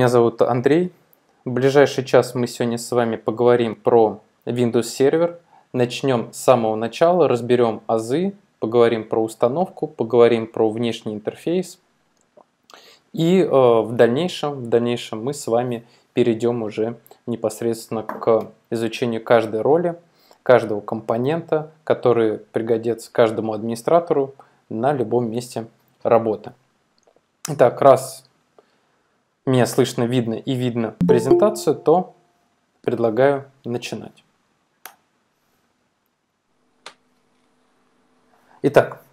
Меня зовут Андрей. В ближайший час мы сегодня с вами поговорим про Windows Server. Начнем с самого начала, разберем азы, поговорим про установку, поговорим про внешний интерфейс. И в дальнейшем мы с вами перейдем уже непосредственно к изучению каждой роли, каждого компонента, который пригодится каждому администратору на любом месте работы. Итак, раз меня слышно, видно и видно презентацию, то предлагаю начинать. Итак,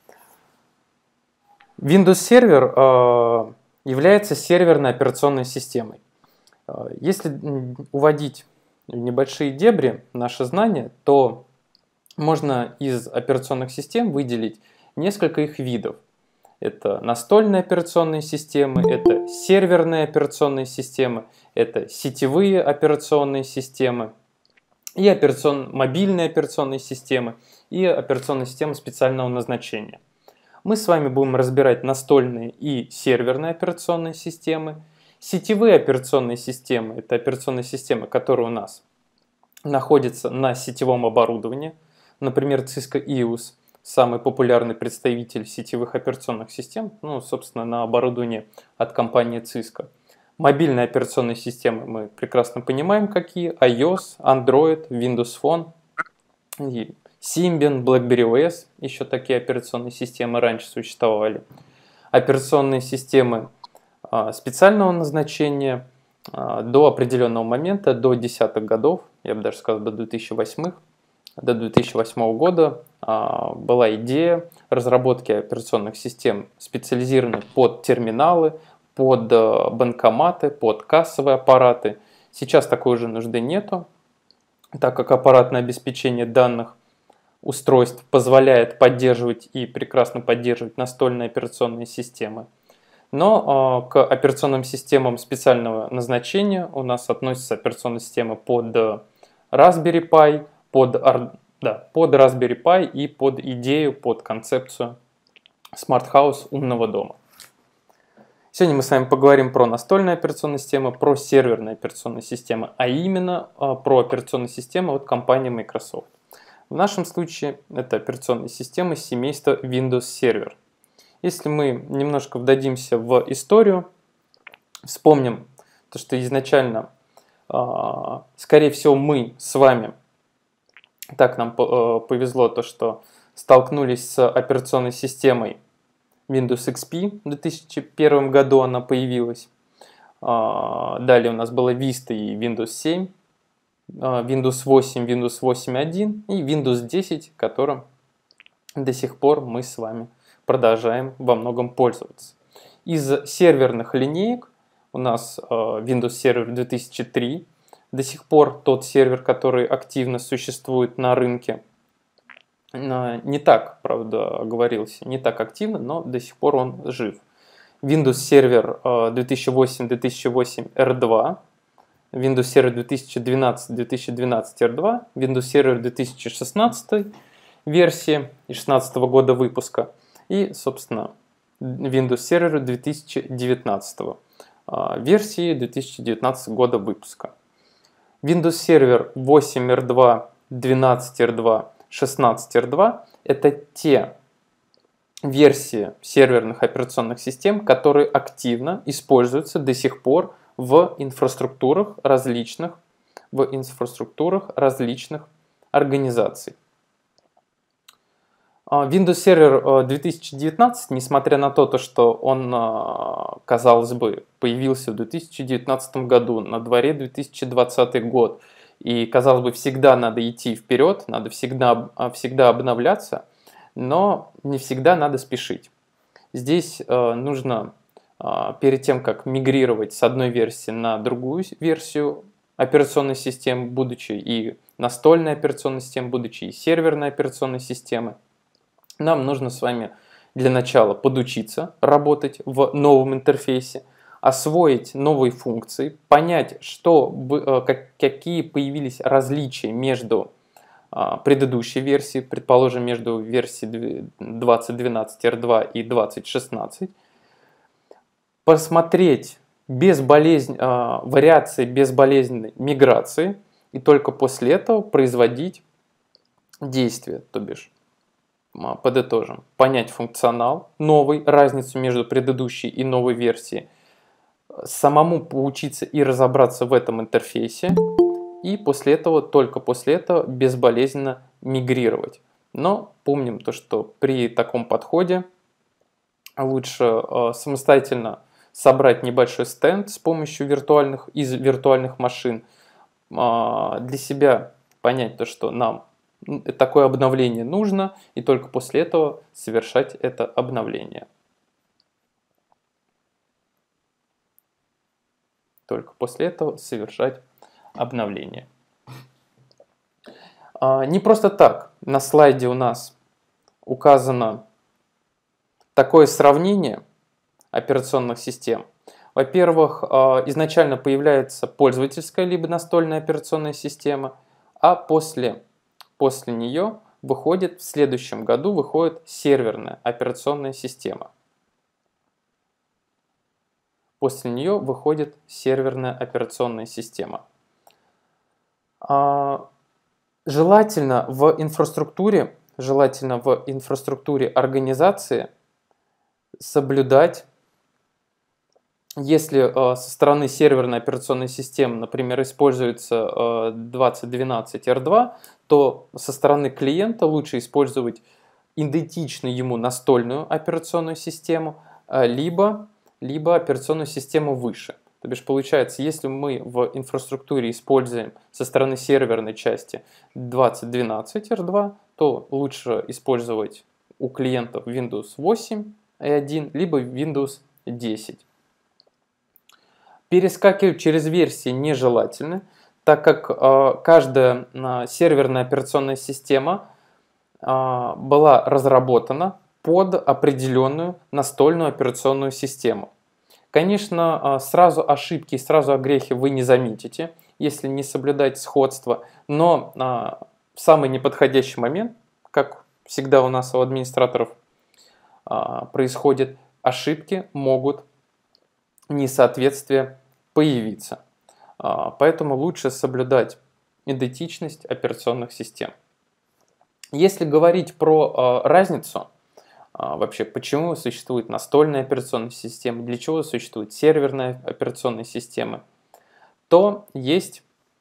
Windows Server является серверной операционной системой. Если уводить в небольшие дебри наши знания, то можно из операционных систем выделить несколько их видов. Это настольные операционные системы, это серверные операционные системы, это сетевые операционные системы, и мобильные операционные системы, и операционные системы специального назначения. Мы с вами будем разбирать настольные и серверные операционные системы. Сетевые операционные системы – это операционные системы, которые у нас находятся на сетевом оборудовании. Например, Cisco EOS – самый популярный представитель сетевых операционных систем, собственно, на оборудовании от компании Cisco. Мобильные операционные системы мы прекрасно понимаем, какие. iOS, Android, Windows Phone, и Symbian, BlackBerry OS, еще такие операционные системы раньше существовали. Операционные системы специального назначения до определенного момента, до десятых годов, я бы даже сказал, до 2008 года была идея разработки операционных систем, специализированных под терминалы, под банкоматы, под кассовые аппараты. Сейчас такой уже нужды нету, так как аппаратное обеспечение данных устройств позволяет поддерживать и прекрасно поддерживать настольные операционные системы. Но к операционным системам специального назначения у нас относятся операционные системы под Raspberry Pi, под Raspberry Pi и под идею, под концепцию Smart House умного дома. Сегодня мы с вами поговорим про настольные операционные системы, про серверные операционные системы, а именно про операционные системы от компании Microsoft. В нашем случае это операционные системы семейства Windows Server. Если мы немножко вдадимся в историю, вспомним то, что изначально, скорее всего, мы с вами, так нам повезло, то, что столкнулись с операционной системой Windows XP. В 2001 году она появилась. Далее у нас была Vista и Windows 7, Windows 8, Windows 8.1 и Windows 10, которым до сих пор мы с вами продолжаем во многом пользоваться. Из серверных линеек у нас Windows Server 2003, до сих пор тот сервер, который активно существует на рынке. Не так, правда, оговорился, не так активно, но до сих пор он жив. Windows Server 2008 R2, Windows Server 2012 R2, Windows Server 2016 версии и 2016 года выпуска и, собственно, Windows Server 2019 версии 2019 года выпуска. Windows Server 8 R2, 12 R2, 16 R2 – это те версии серверных операционных систем, которые активно используются до сих пор в инфраструктурах различных организаций. Windows Server 2019, несмотря на то, что он, казалось бы, появился в 2019 году, на дворе 2020 год, и, казалось бы, всегда надо идти вперед, надо всегда обновляться, но не всегда надо спешить. Здесь нужно, перед тем, как мигрировать с одной версии на другую версию операционной системы, будучи и настольной операционной системой, будучи и серверной операционной системой, нам нужно с вами для начала подучиться работать в новом интерфейсе, освоить новые функции, понять, какие появились различия между предыдущей версией, предположим, между версией 2012 R2 и 2016, посмотреть вариации безболезненной миграции, и только после этого производить действие, то бишь, подытожим, понять функционал новый, разницу между предыдущей и новой версией, самому поучиться и разобраться в этом интерфейсе, и после этого, только после этого безболезненно мигрировать. Но помним то, что при таком подходе лучше самостоятельно собрать небольшой стенд с помощью из виртуальных машин, для себя понять то, что нам такое обновление нужно, и только после этого совершать это обновление. Только после этого совершать обновление. Не просто так на слайде у нас указано такое сравнение операционных систем. Во-первых, изначально появляется пользовательская либо настольная операционная система, а после нее в следующем году выходит серверная операционная система. После нее выходит серверная операционная система. Желательно в инфраструктуре организации соблюдать, если со стороны серверной операционной системы, например, используется 2012 R2, то со стороны клиента лучше использовать идентичную ему настольную операционную систему, либо операционную систему выше. То бишь, получается, если мы в инфраструктуре используем со стороны серверной части 2012 R2, то лучше использовать у клиентов Windows 8.1, либо Windows 10. Перескакивать через версии нежелательно, так как каждая серверная операционная система была разработана под определенную настольную операционную систему. Конечно, сразу ошибки, сразу огрехи вы не заметите, если не соблюдать сходство, но в самый неподходящий момент, как всегда у нас у администраторов происходит, ошибки могут несоответствие появиться. Поэтому лучше соблюдать идентичность операционных систем. Если говорить про разницу, вообще почему существует настольная операционная система, для чего существует серверная операционная система, то есть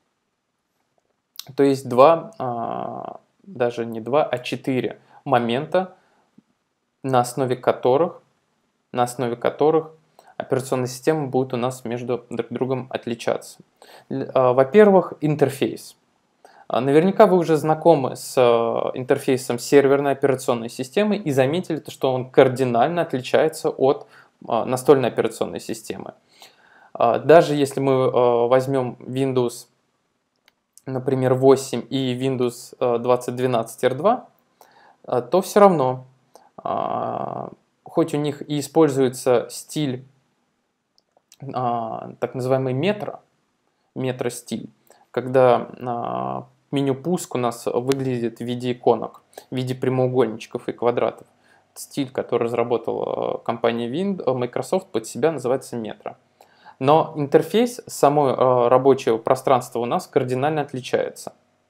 даже не два, а 4 момента, на основе которых операционные системы будут у нас между друг другом отличаться. Во-первых, интерфейс. Наверняка вы уже знакомы с интерфейсом серверной операционной системы и заметили, что он кардинально отличается от настольной операционной системы. Даже если мы возьмем Windows, например, 8 и Windows 2012 R2, то все равно, хоть у них и используется стиль так называемый метро-стиль, когда меню пуск у нас выглядит в виде иконок, в виде прямоугольничков и квадратов. Стиль, который разработала компания Microsoft, под себя называется метро. Но интерфейс самого рабочего пространства у нас кардинально отличается.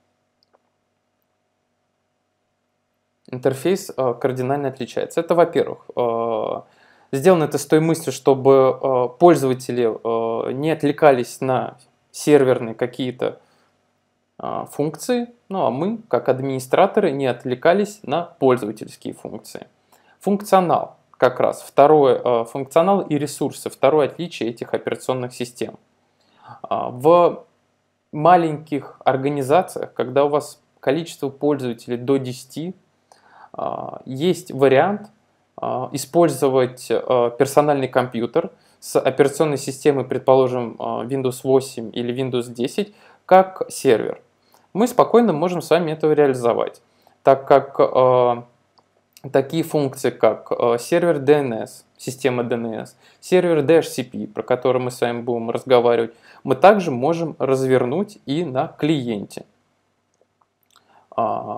Интерфейс кардинально отличается. Это, во-первых, сделано это с той мыслью, чтобы пользователи не отвлекались на серверные какие-то функции, ну а мы, как администраторы, не отвлекались на пользовательские функции. Функционал, как раз, функционал и ресурсы, второе отличие этих операционных систем. В маленьких организациях, когда у вас количество пользователей до 10, есть вариант использовать персональный компьютер с операционной системой, предположим, Windows 8 или Windows 10, как сервер. Мы спокойно можем с вами это реализовать, так как такие функции, как сервер DNS, система DNS, сервер DHCP, про который мы с вами будем разговаривать, мы также можем развернуть и на клиенте.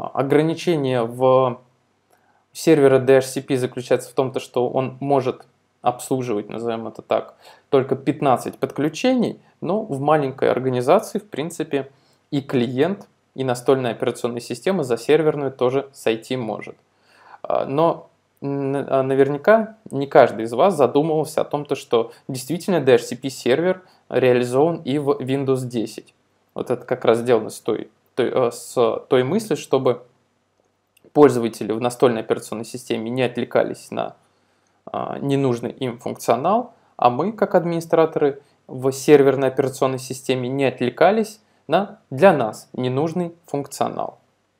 Ограничение в сервера DHCP заключается в том, что он может обслуживать, назовем это так, только 15 подключений, но в маленькой организации, в принципе, и клиент, и настольная операционная система за серверную тоже сойти может. Но наверняка не каждый из вас задумывался о том, что действительно DHCP сервер реализован и в Windows 10. Вот это как раз сделано с той мыслью, чтобы пользователи в настольной операционной системе не отвлекались на ненужный им функционал, а мы, как администраторы в серверной операционной системе, не отвлекались на для нас ненужный функционал.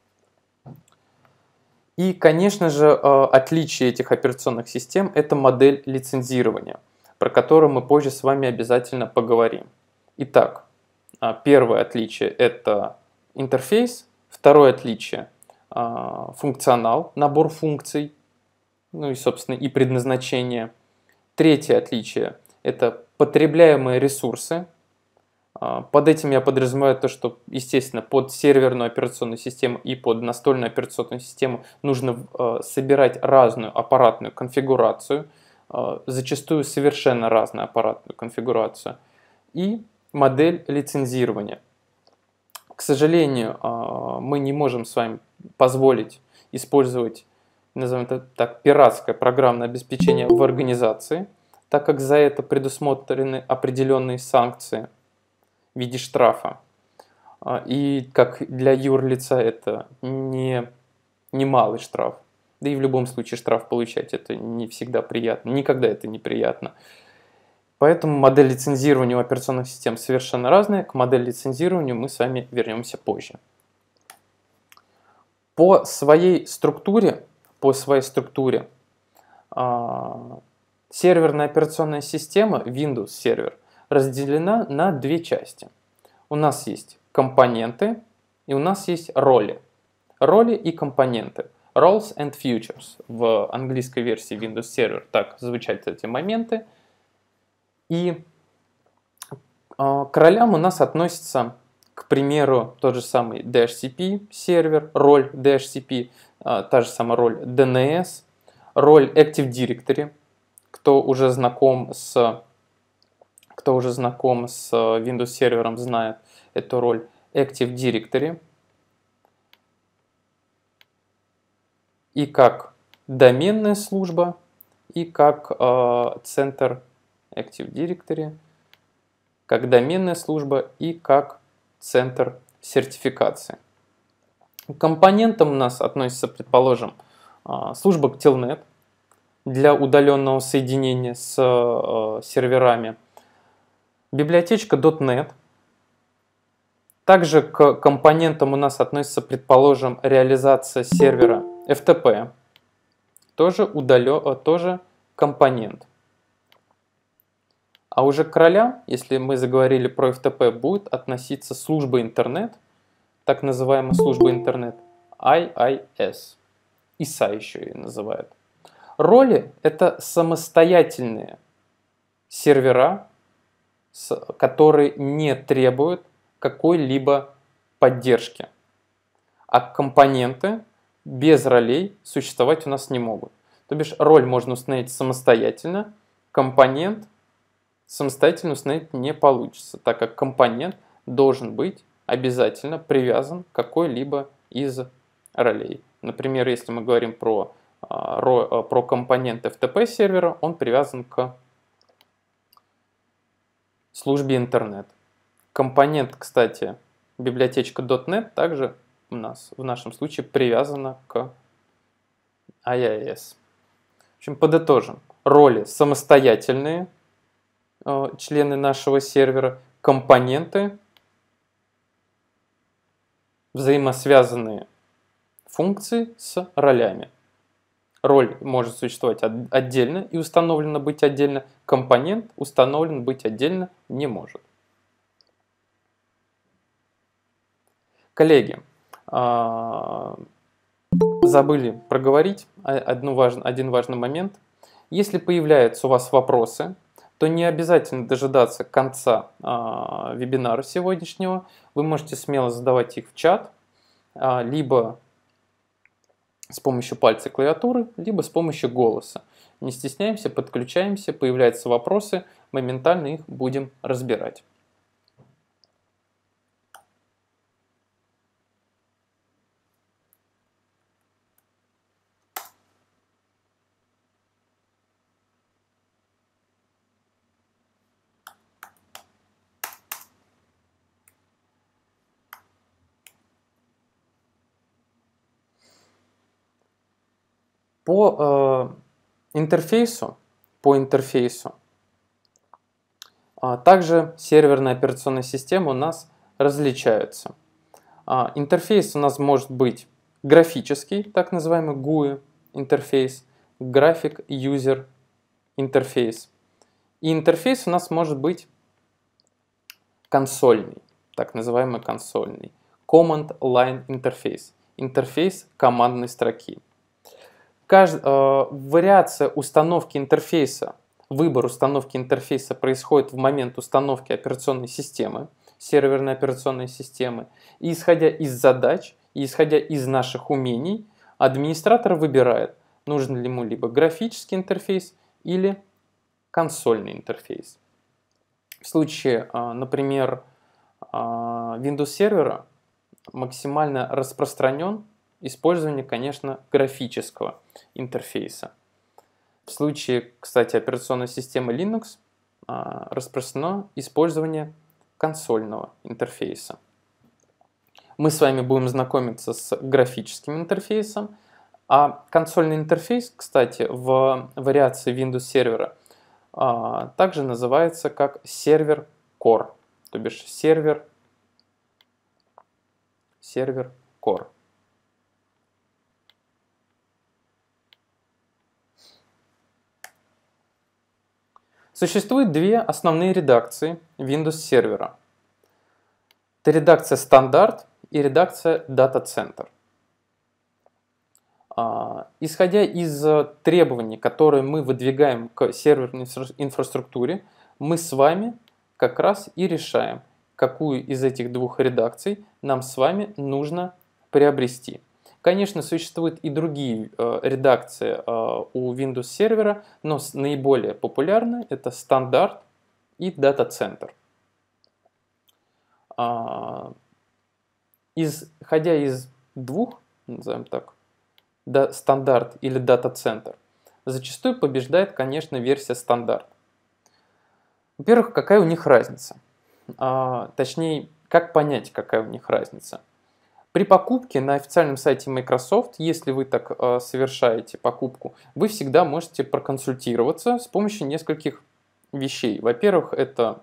И, конечно же, отличие этих операционных систем – это модель лицензирования, про которую мы позже с вами обязательно поговорим. Итак, первое отличие – это интерфейс, второе отличие – функционал, набор функций, ну и, собственно, и предназначение. Третье отличие – это потребляемые ресурсы. Под этим я подразумеваю то, что, естественно, под серверную операционную систему и под настольную операционную систему нужно собирать разную аппаратную конфигурацию, зачастую совершенно разную аппаратную конфигурацию, и модель лицензирования. К сожалению, мы не можем с вами позволить использовать, назовем это так, пиратское программное обеспечение в организации, так как за это предусмотрены определенные санкции в виде штрафа. И как для юрлица это не малый штраф. Да и в любом случае штраф получать это не всегда приятно, никогда это не приятно. Поэтому модель лицензирования у операционных систем совершенно разная. К модели лицензирования мы с вами вернемся позже. По своей структуре серверная операционная система Windows Server разделена на две части. У нас есть компоненты и у нас есть роли. Роли и компоненты. Roles and Features. В английской версии Windows Server так звучат эти моменты. И к ролям у нас относится, к примеру, тот же самый DHCP сервер, роль DHCP, та же самая роль DNS, роль Active Directory. Кто уже знаком с Windows сервером, знает эту роль Active Directory. И как доменная служба, и как центр Active Directory, как доменная служба и как центр сертификации. К компонентам у нас относится, предположим, служба Telnet для удаленного соединения с серверами, библиотечка .NET. Также к компонентам у нас относится, предположим, реализация сервера FTP, тоже компонент. А уже к ролям, если мы заговорили про FTP, будет относиться служба интернет, так называемая служба интернет, IIS, ISA еще и называют. Роли – это самостоятельные сервера, которые не требуют какой-либо поддержки. А компоненты без ролей существовать у нас не могут. То бишь роль можно установить самостоятельно, компонент самостоятельно установить не получится, так как компонент должен быть обязательно привязан к какой-либо из ролей. Например, если мы говорим про компонент FTP сервера, он привязан к службе интернет. Компонент, кстати, библиотечка .NET также у нас в нашем случае привязана к IIS. В общем, подытожим. Роли самостоятельные, члены нашего сервера, компоненты, взаимосвязанные функции с ролями. Роль может существовать отдельно и установлена быть отдельно, компонент установлен быть отдельно не может. Коллеги, забыли проговорить один важный момент. Если появляются у вас вопросы, то не обязательно дожидаться конца вебинара сегодняшнего. Вы можете смело задавать их в чат, либо с помощью пальца клавиатуры, либо с помощью голоса. Не стесняемся, подключаемся, появляются вопросы, моментально их будем разбирать. По интерфейсу, также серверные операционные системы у нас различаются. Интерфейс у нас может быть графический, так называемый GUI интерфейс, Graphic User Interface. И интерфейс у нас может быть консольный, так называемый консольный, Command Line Interface, интерфейс командной строки. Вариация установки интерфейса, выбор установки интерфейса происходит в момент установки операционной системы, серверной операционной системы. И исходя из задач, и исходя из наших умений, администратор выбирает, нужен ли ему либо графический интерфейс или консольный интерфейс. В случае, например, Windows сервера максимально распространен использование, конечно, графического интерфейса. В случае, кстати, операционной системы Linux распространено использование консольного интерфейса. Мы с вами будем знакомиться с графическим интерфейсом, а консольный интерфейс, кстати, в вариации Windows сервера также называется как сервер Core, то бишь сервер Core. Существует две основные редакции Windows сервера. Это редакция стандарт и редакция дата-центр. Исходя из требований, которые мы выдвигаем к серверной инфраструктуре, мы с вами как раз и решаем, какую из этих двух редакций нам с вами нужно приобрести. Конечно, существуют и другие редакции у Windows сервера, но наиболее популярны это стандарт и дата-центр. Исходя из двух, назовем так, стандарт или дата-центр, зачастую побеждает, конечно, версия стандарт. Во-первых, какая у них разница? Точнее, как понять, какая у них разница? При покупке на официальном сайте Microsoft, если вы так совершаете покупку, вы всегда можете проконсультироваться с помощью нескольких вещей. Во-первых, это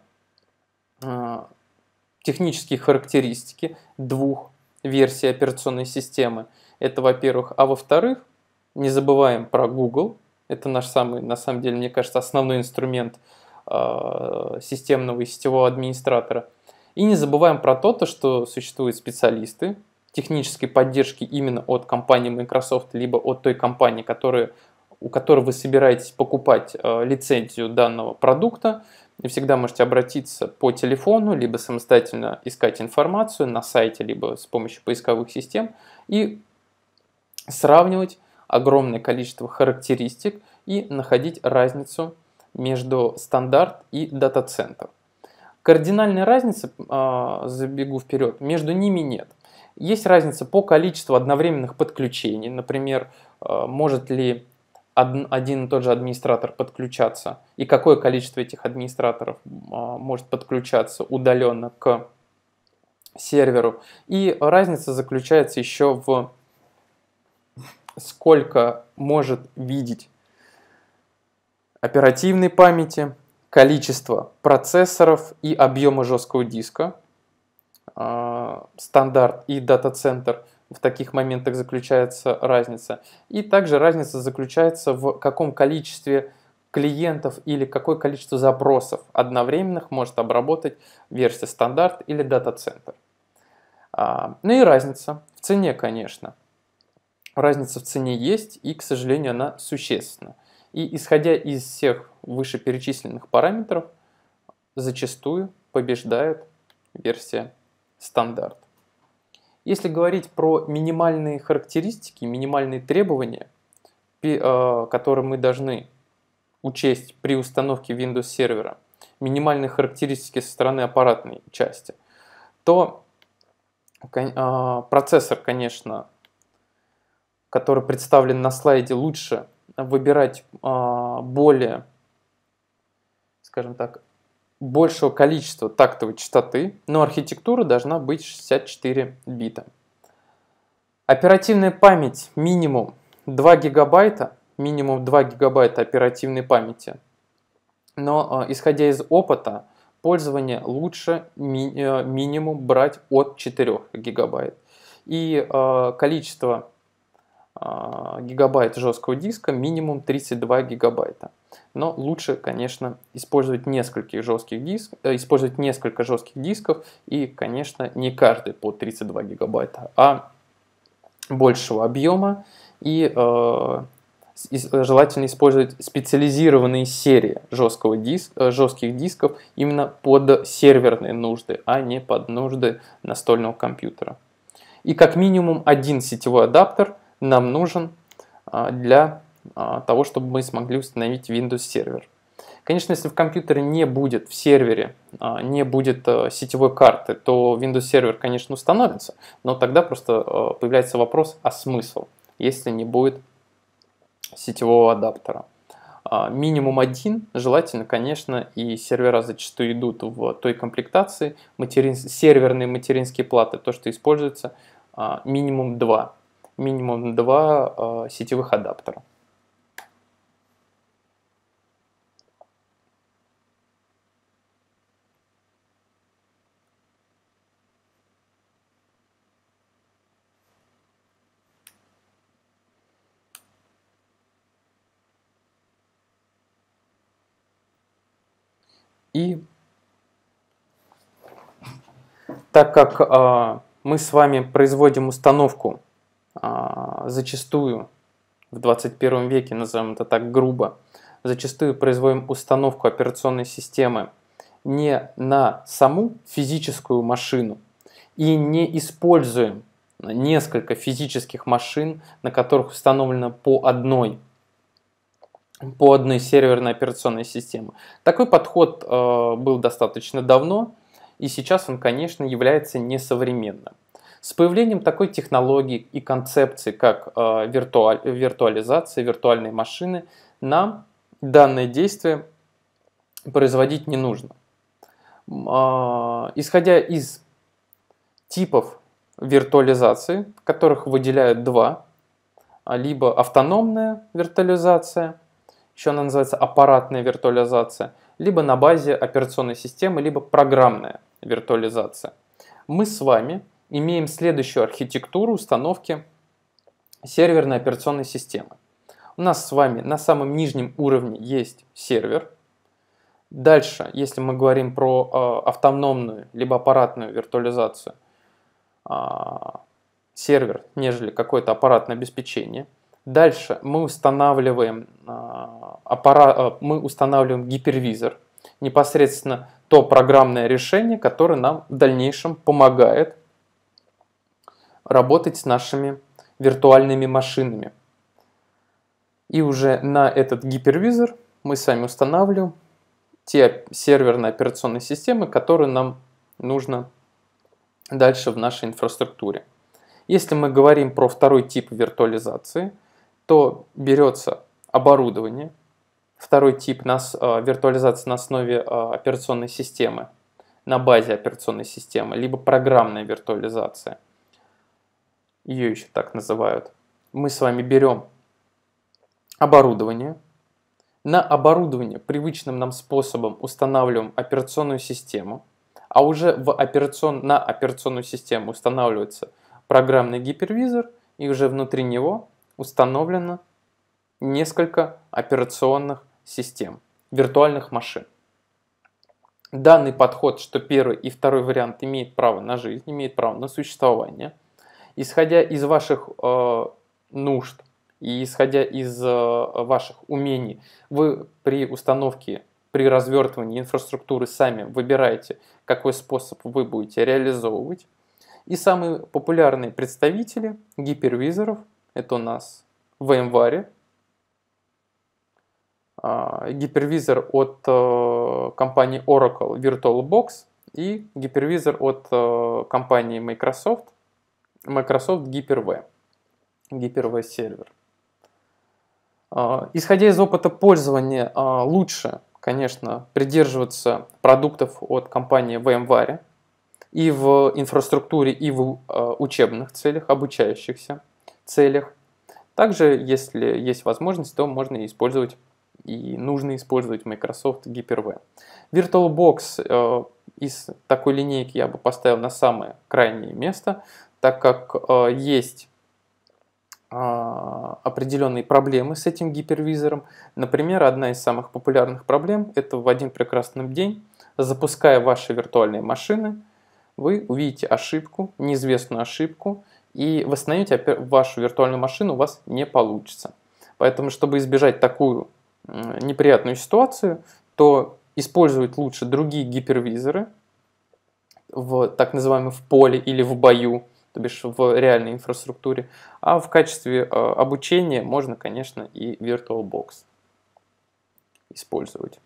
технические характеристики двух версий операционной системы. Это, во-первых. А во-вторых, не забываем про Google. Это наш самый, на самом деле, мне кажется, основной инструмент системного и сетевого администратора. И не забываем про то, что существуют специалисты технической поддержки именно от компании Microsoft, либо от той компании, у которой вы собираетесь покупать лицензию данного продукта. И всегда можете обратиться по телефону, либо самостоятельно искать информацию на сайте, либо с помощью поисковых систем и сравнивать огромное количество характеристик и находить разницу между стандарт и дата-центр. Кардинальной разницы, забегу вперед, между ними нет. Есть разница по количеству одновременных подключений. Например, может ли один и тот же администратор подключаться, и какое количество этих администраторов может подключаться удаленно к серверу. И разница заключается еще в сколько может видеть оперативной памяти, количество процессоров и объема жесткого диска. Стандарт и дата-центр, в таких моментах заключается разница. И также разница заключается в каком количестве клиентов или какое количество запросов одновременных может обработать версия стандарт или дата-центр. Ну и разница в цене, конечно. Разница в цене есть, и, к сожалению, она существенна. И исходя из всех вышеперечисленных параметров, зачастую побеждает версия стандарт. Если говорить про минимальные характеристики, минимальные требования, которые мы должны учесть при установке Windows сервера минимальные характеристики со стороны аппаратной части, то процессор, конечно, который представлен на слайде, лучше выбирать более, скажем так, большего количества тактовой частоты, но архитектура должна быть 64 бита. Оперативная память минимум 2 гигабайта, оперативной памяти. Но исходя из опыта пользования, лучше минимум брать от 4 гигабайт. И количество гигабайт жесткого диска минимум 32 гигабайта. Но лучше, конечно, использовать несколько жестких дисков и, конечно, не каждый по 32 гигабайта, а большего объема, и желательно использовать специализированные серии жестких дисков именно под серверные нужды, а не под нужды настольного компьютера. И как минимум один сетевой адаптер нам нужен для того, чтобы мы смогли установить Windows сервер. Конечно, если в компьютере не будет, в сервере не будет сетевой карты, то Windows сервер, конечно, установится, но тогда просто появляется вопрос, а смысл, если не будет сетевого адаптера. Минимум один, желательно, конечно, и сервера зачастую идут в той комплектации, серверные материнские платы, то, что используется, минимум два сетевых адаптера. И так как мы с вами производим установку зачастую в 21 веке, назовем это так грубо, зачастую производим установку операционной системы не на саму физическую машину и не используем несколько физических машин, на которых установлено по одной серверной операционной системе. Такой подход был достаточно давно, и сейчас он, конечно, является несовременным. С появлением такой технологии и концепции, как виртуализация, виртуальные машины, нам данное действие производить не нужно. Исходя из типов виртуализации, которых выделяют два, либо автономная виртуализация, еще она называется аппаратная виртуализация, либо на базе операционной системы, либо программная виртуализация. Мы с вами имеем следующую архитектуру установки серверной операционной системы. У нас с вами на самом нижнем уровне есть сервер. Дальше, если мы говорим про автономную либо аппаратную виртуализацию, сервер, нежели какое-то аппаратное обеспечение. Дальше мы устанавливаем гипервизор, непосредственно то программное решение, которое нам в дальнейшем помогает работать с нашими виртуальными машинами. И уже на этот гипервизор мы с вами устанавливаем те серверные операционные системы, которые нам нужно дальше в нашей инфраструктуре. Если мы говорим про второй тип виртуализации, то берется оборудование, второй тип виртуализации на основе операционной системы, на базе операционной системы, либо программная виртуализация, ее еще так называют. Мы с вами берем оборудование, на оборудование привычным нам способом устанавливаем операционную систему, а уже на операционную систему устанавливается программный гипервизор, и уже внутри него установлено несколько операционных систем, виртуальных машин. Данный подход, что первый и второй вариант имеет право на жизнь, имеет право на существование, исходя из ваших нужд и исходя из ваших умений, вы при установке, при развертывании инфраструктуры сами выбираете, какой способ вы будете реализовывать. И самые популярные представители гипервизоров — это у нас VMware, гипервизор от компании Oracle VirtualBox и гипервизор от компании Microsoft Hyper-V, Hyper-V сервер. Исходя из опыта пользования, лучше, конечно, придерживаться продуктов от компании VMware и в инфраструктуре, и в учебных целях, обучающихся целях. Также, если есть возможность, то можно использовать и нужно использовать Microsoft Hyper-V. VirtualBox из такой линейки я бы поставил на самое крайнее место, так как есть определенные проблемы с этим гипервизором. Например, одна из самых популярных проблем – это в один прекрасный день, запуская ваши виртуальные машины, вы увидите ошибку, неизвестную ошибку, и восстановить вашу виртуальную машину у вас не получится. Поэтому, чтобы избежать такую неприятную ситуацию, то использовать лучше другие гипервизоры в так называемом в поле или в бою, то бишь в реальной инфраструктуре, а в качестве обучения можно, конечно, и VirtualBox использовать.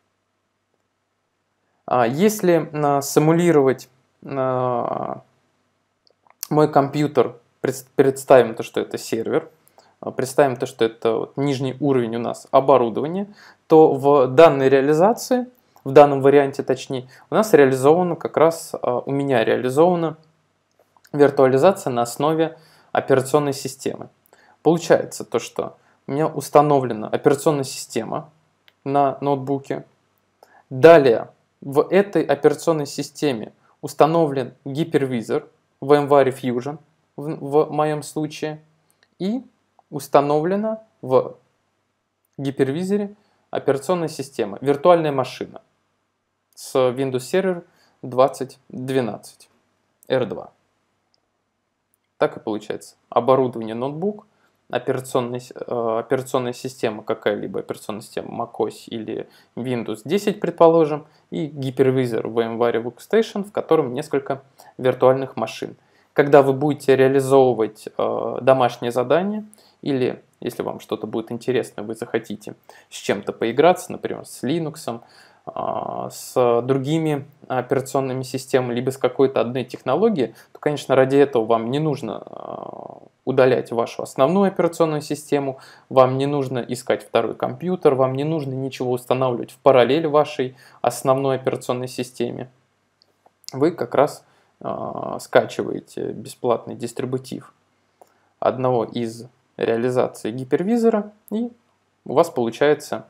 Если симулировать мой компьютер, представим то, что это сервер, представим то, что это нижний уровень у нас оборудования, то в данной реализации, в данном варианте точнее, у нас реализовано как раз, у меня реализована виртуализация на основе операционной системы. Получается то, что у меня установлена операционная система на ноутбуке. Далее в этой операционной системе установлен гипервизор VMware Fusion в моем случае. И установлена в гипервизоре операционная система, виртуальная машина с Windows Server 2012 R2. Так и получается. Оборудование ноутбук, операционная система, какая-либо операционная система macOS или Windows 10, предположим, и гипервизор VMware Workstation, в котором несколько виртуальных машин. Когда вы будете реализовывать домашнее задание, или если вам что-то будет интересно, вы захотите с чем-то поиграться, например, с Linux, с другими операционными системами, либо с какой-то одной технологией, то, конечно, ради этого вам не нужно удалять вашу основную операционную систему, вам не нужно искать второй компьютер, вам не нужно ничего устанавливать в параллель вашей основной операционной системе. Вы как раз скачиваете бесплатный дистрибутив одного из реализаций гипервизора, и у вас получается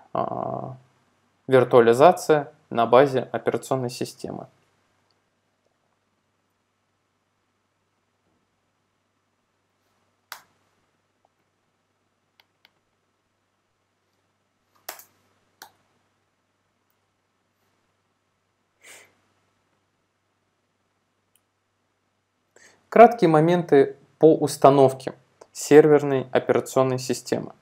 виртуализация на базе операционной системы. Краткие моменты по установке серверной операционной системы.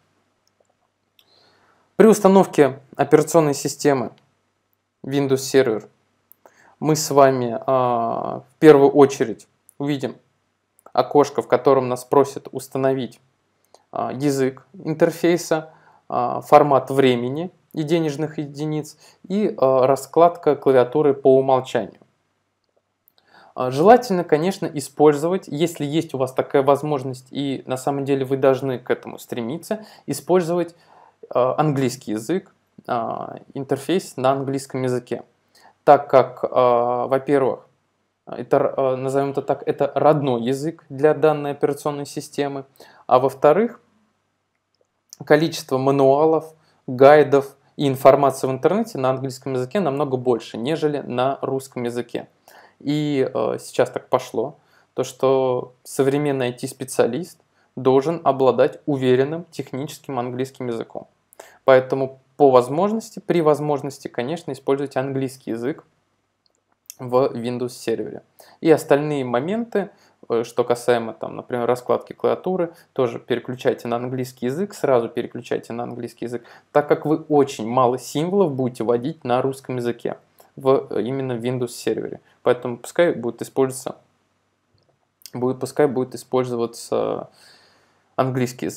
При установке операционной системы Windows Server мы с вами в первую очередь увидим окошко, в котором нас просят установить язык интерфейса, формат времени и денежных единиц и раскладка клавиатуры по умолчанию. Желательно, конечно, использовать, если есть у вас такая возможность, и на самом деле вы должны к этому стремиться, использовать английский язык, интерфейс на английском языке. Так как, во-первых, это, назовем это так, это родной язык для данной операционной системы, а во-вторых, количество мануалов, гайдов и информации в интернете на английском языке намного больше, нежели на русском языке. И сейчас так пошло, то что современный IT-специалист должен обладать уверенным техническим английским языком. Поэтому по возможности, при возможности, конечно, используйте английский язык в Windows сервере. И остальные моменты, что касаемо, там, например, раскладки клавиатуры, тоже переключайте на английский язык, сразу переключайте на английский язык, так как вы очень мало символов будете вводить на русском языке именно в Windows сервере. Поэтому пускай будет использоваться английский язык.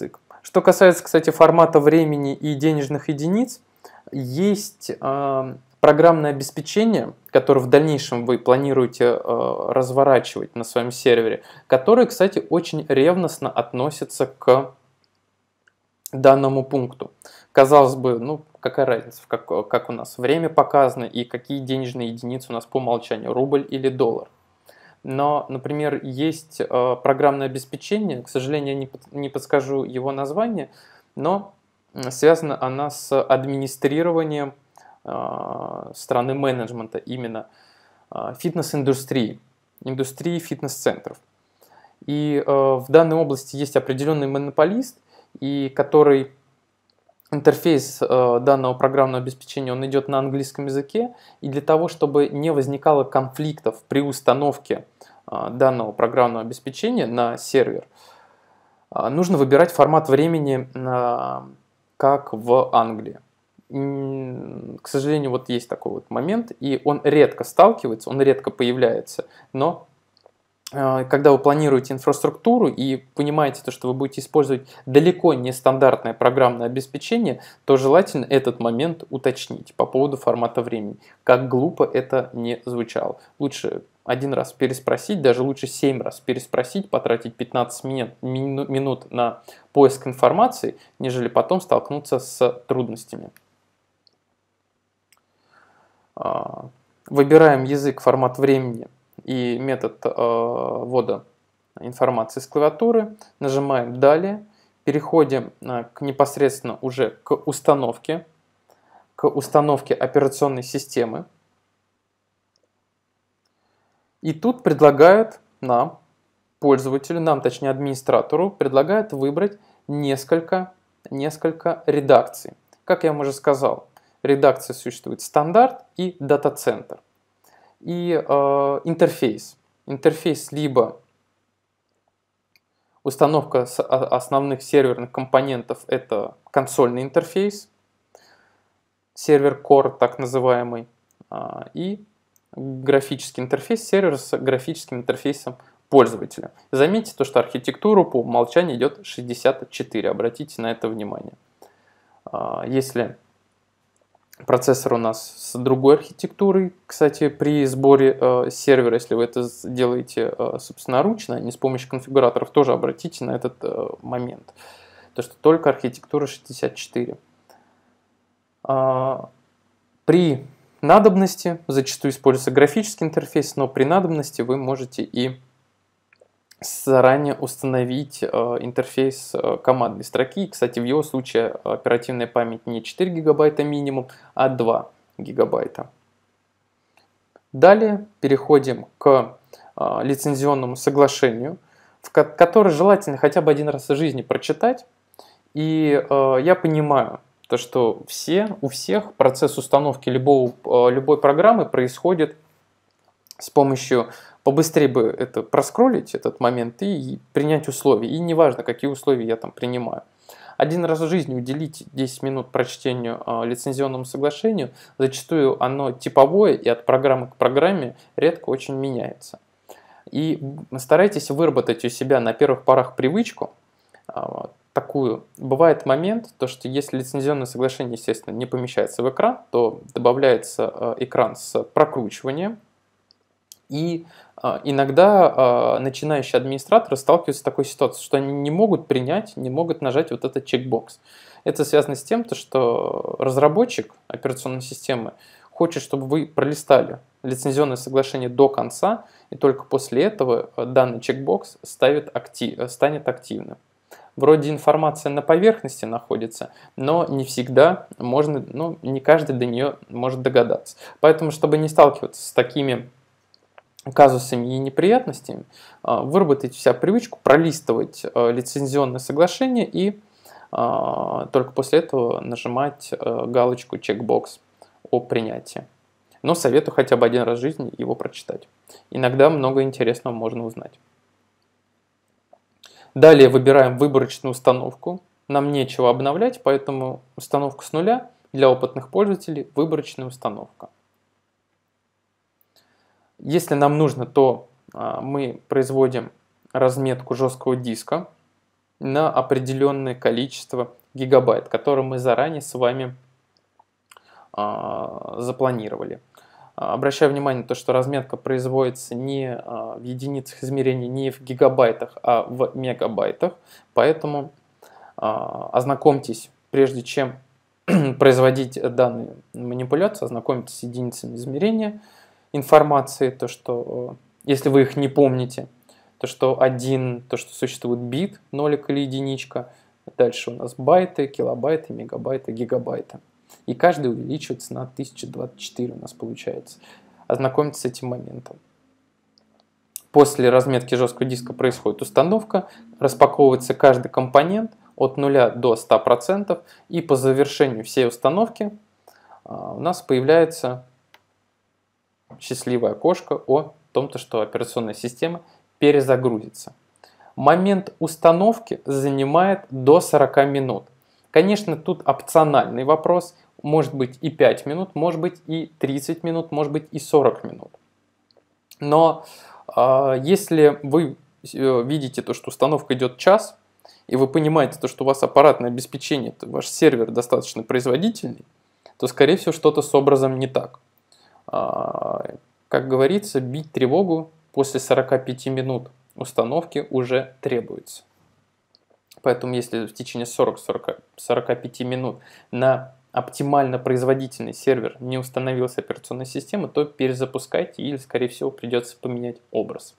Что касается, кстати, формата времени и денежных единиц, есть программное обеспечение, которое в дальнейшем вы планируете разворачивать на своем сервере, которое, кстати, очень ревностно относится к данному пункту. Казалось бы, ну какая разница, как у нас время показано и какие денежные единицы у нас по умолчанию, рубль или доллар. Но, например, есть программное обеспечение, к сожалению, я не подскажу его название, но связана она с администрированием страны менеджмента, именно фитнес-индустрии, индустрии фитнес-центров. И в данной области есть определенный монополист, и который интерфейс данного программного обеспечения, он идет на английском языке, и для того, чтобы не возникало конфликтов при установке данного программного обеспечения на сервер, нужно выбирать формат времени, как в Англии. К сожалению, вот есть такой вот момент, и он редко сталкивается, он редко появляется, но когда вы планируете инфраструктуру и понимаете, что вы будете использовать далеко не стандартное программное обеспечение, то желательно этот момент уточнить по поводу формата времени. Как глупо это не звучало. Лучше один раз переспросить, даже лучше 7 раз переспросить, потратить 15 минут на поиск информации, нежели потом столкнуться с трудностями. Выбираем язык, формат времени и метод ввода информации с клавиатуры. Нажимаем «Далее». Переходим непосредственно уже к установке операционной системы. И тут предлагают нам, пользователю, точнее администратору, предлагают выбрать несколько редакций. Как я вам уже сказал, редакции существует стандарт и дата-центр. И интерфейс. Интерфейс либо установка основных серверных компонентов, это консольный интерфейс, сервер Core так называемый, и графический интерфейс, сервер с графическим интерфейсом пользователя. Заметьте, что архитектура по умолчанию идет 64, обратите на это внимание. Если процессор у нас с другой архитектурой, кстати, при сборе сервера, если вы это делаете собственноручно, не с помощью конфигураторов, тоже обратите на этот момент. То, что только архитектура 64. При надобности зачастую используется графический интерфейс, но при надобности вы можете и заранее установить интерфейс командной строки. Кстати, в его случае оперативная память не 4 гигабайта минимум, а 2 гигабайта. Далее переходим к лицензионному соглашению, которое желательно хотя бы один раз в жизни прочитать. И я понимаю, то, что у всех процесс установки любой программы происходит с помощью, побыстрее бы это проскроллить, этот момент, и принять условия. И неважно, какие условия я там принимаю. Один раз в жизни уделить 10 минут прочтению лицензионному соглашению, зачастую оно типовое и от программы к программе редко очень меняется. И старайтесь выработать у себя на первых порах привычку такую. Бывает момент, то, что если лицензионное соглашение, естественно, не помещается в экран, то добавляется экран с прокручиванием. И иногда начинающие администраторы сталкиваются с такой ситуацией, что они не могут принять, не могут нажать вот этот чекбокс. Это связано с тем, что разработчик операционной системы хочет, чтобы вы пролистали лицензионное соглашение до конца, и только после этого данный чекбокс станет активным. Вроде информация на поверхности находится, но не всегда можно, не каждый до нее может догадаться. Поэтому, чтобы не сталкиваться с такими казусами и неприятностями, выработайте вся привычку пролистывать лицензионное соглашение и только после этого нажимать галочку «Чекбокс» о принятии. Но советую хотя бы один раз в жизни его прочитать. Иногда много интересного можно узнать. Далее выбираем выборочную установку. Нам нечего обновлять, поэтому установку с нуля для опытных пользователей – выборочная установка. Если нам нужно, то мы производим разметку жесткого диска на определенное количество гигабайт, которые мы заранее с вами запланировали. Обращаю внимание на то, что разметка производится не в единицах измерения, не в гигабайтах, а в мегабайтах. Поэтому ознакомьтесь, прежде чем производить данные манипуляции, ознакомьтесь с единицами измерения информации, то что, если вы их не помните, то что существует бит, нолик или единичка, дальше у нас байты, килобайты, мегабайты, гигабайты. И каждый увеличивается на 1024 у нас получается. Ознакомьтесь с этим моментом. После разметки жесткого диска происходит установка, распаковывается каждый компонент от 0 до 100%, и по завершению всей установки у нас появляется счастливое окошко о том, что операционная система перезагрузится. Момент установки занимает до 40 минут. Конечно, тут опциональный вопрос. Может быть и 5 минут, может быть и 30 минут, может быть и 40 минут. Но если вы видите то, что установка идет час, и вы понимаете то, что у вас аппаратное обеспечение, ваш сервер достаточно производительный, то, скорее всего, что-то с образом не так. Как говорится, бить тревогу после 45 минут установки уже требуется. Поэтому, если в течение 40-45 минут на оптимально производительный сервер не установилась операционная система, то перезапускайте или, скорее всего, придется поменять образ.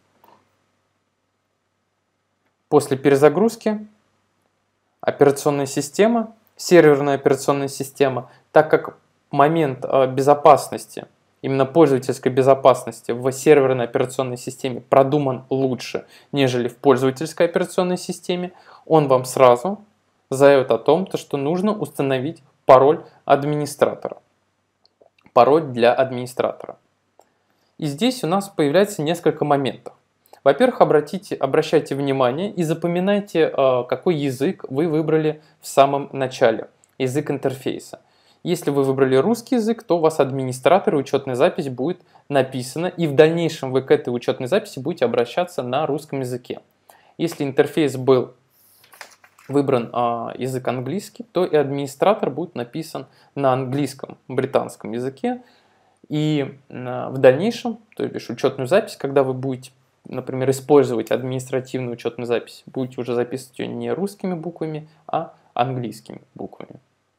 После перезагрузки операционная система, серверная операционная система, так как момент безопасности, именно пользовательской безопасности в серверной операционной системе продуман лучше, нежели в пользовательской операционной системе, он вам сразу заявит о том, что нужно установить пароль администратора. Пароль для администратора. И здесь у нас появляется несколько моментов. Во-первых, обращайте внимание и запоминайте, какой язык вы выбрали в самом начале. Язык интерфейса. Если вы выбрали русский язык, то у вас администратор и учетная запись будет написана, и в дальнейшем вы к этой учетной записи будете обращаться на русском языке. Если интерфейс был выбран язык английский, то и администратор будет написан на английском, британском языке. И в дальнейшем, то есть учетную запись, когда вы будете, например, использовать административную учетную запись, будете уже записывать ее не русскими буквами, а английскими буквами.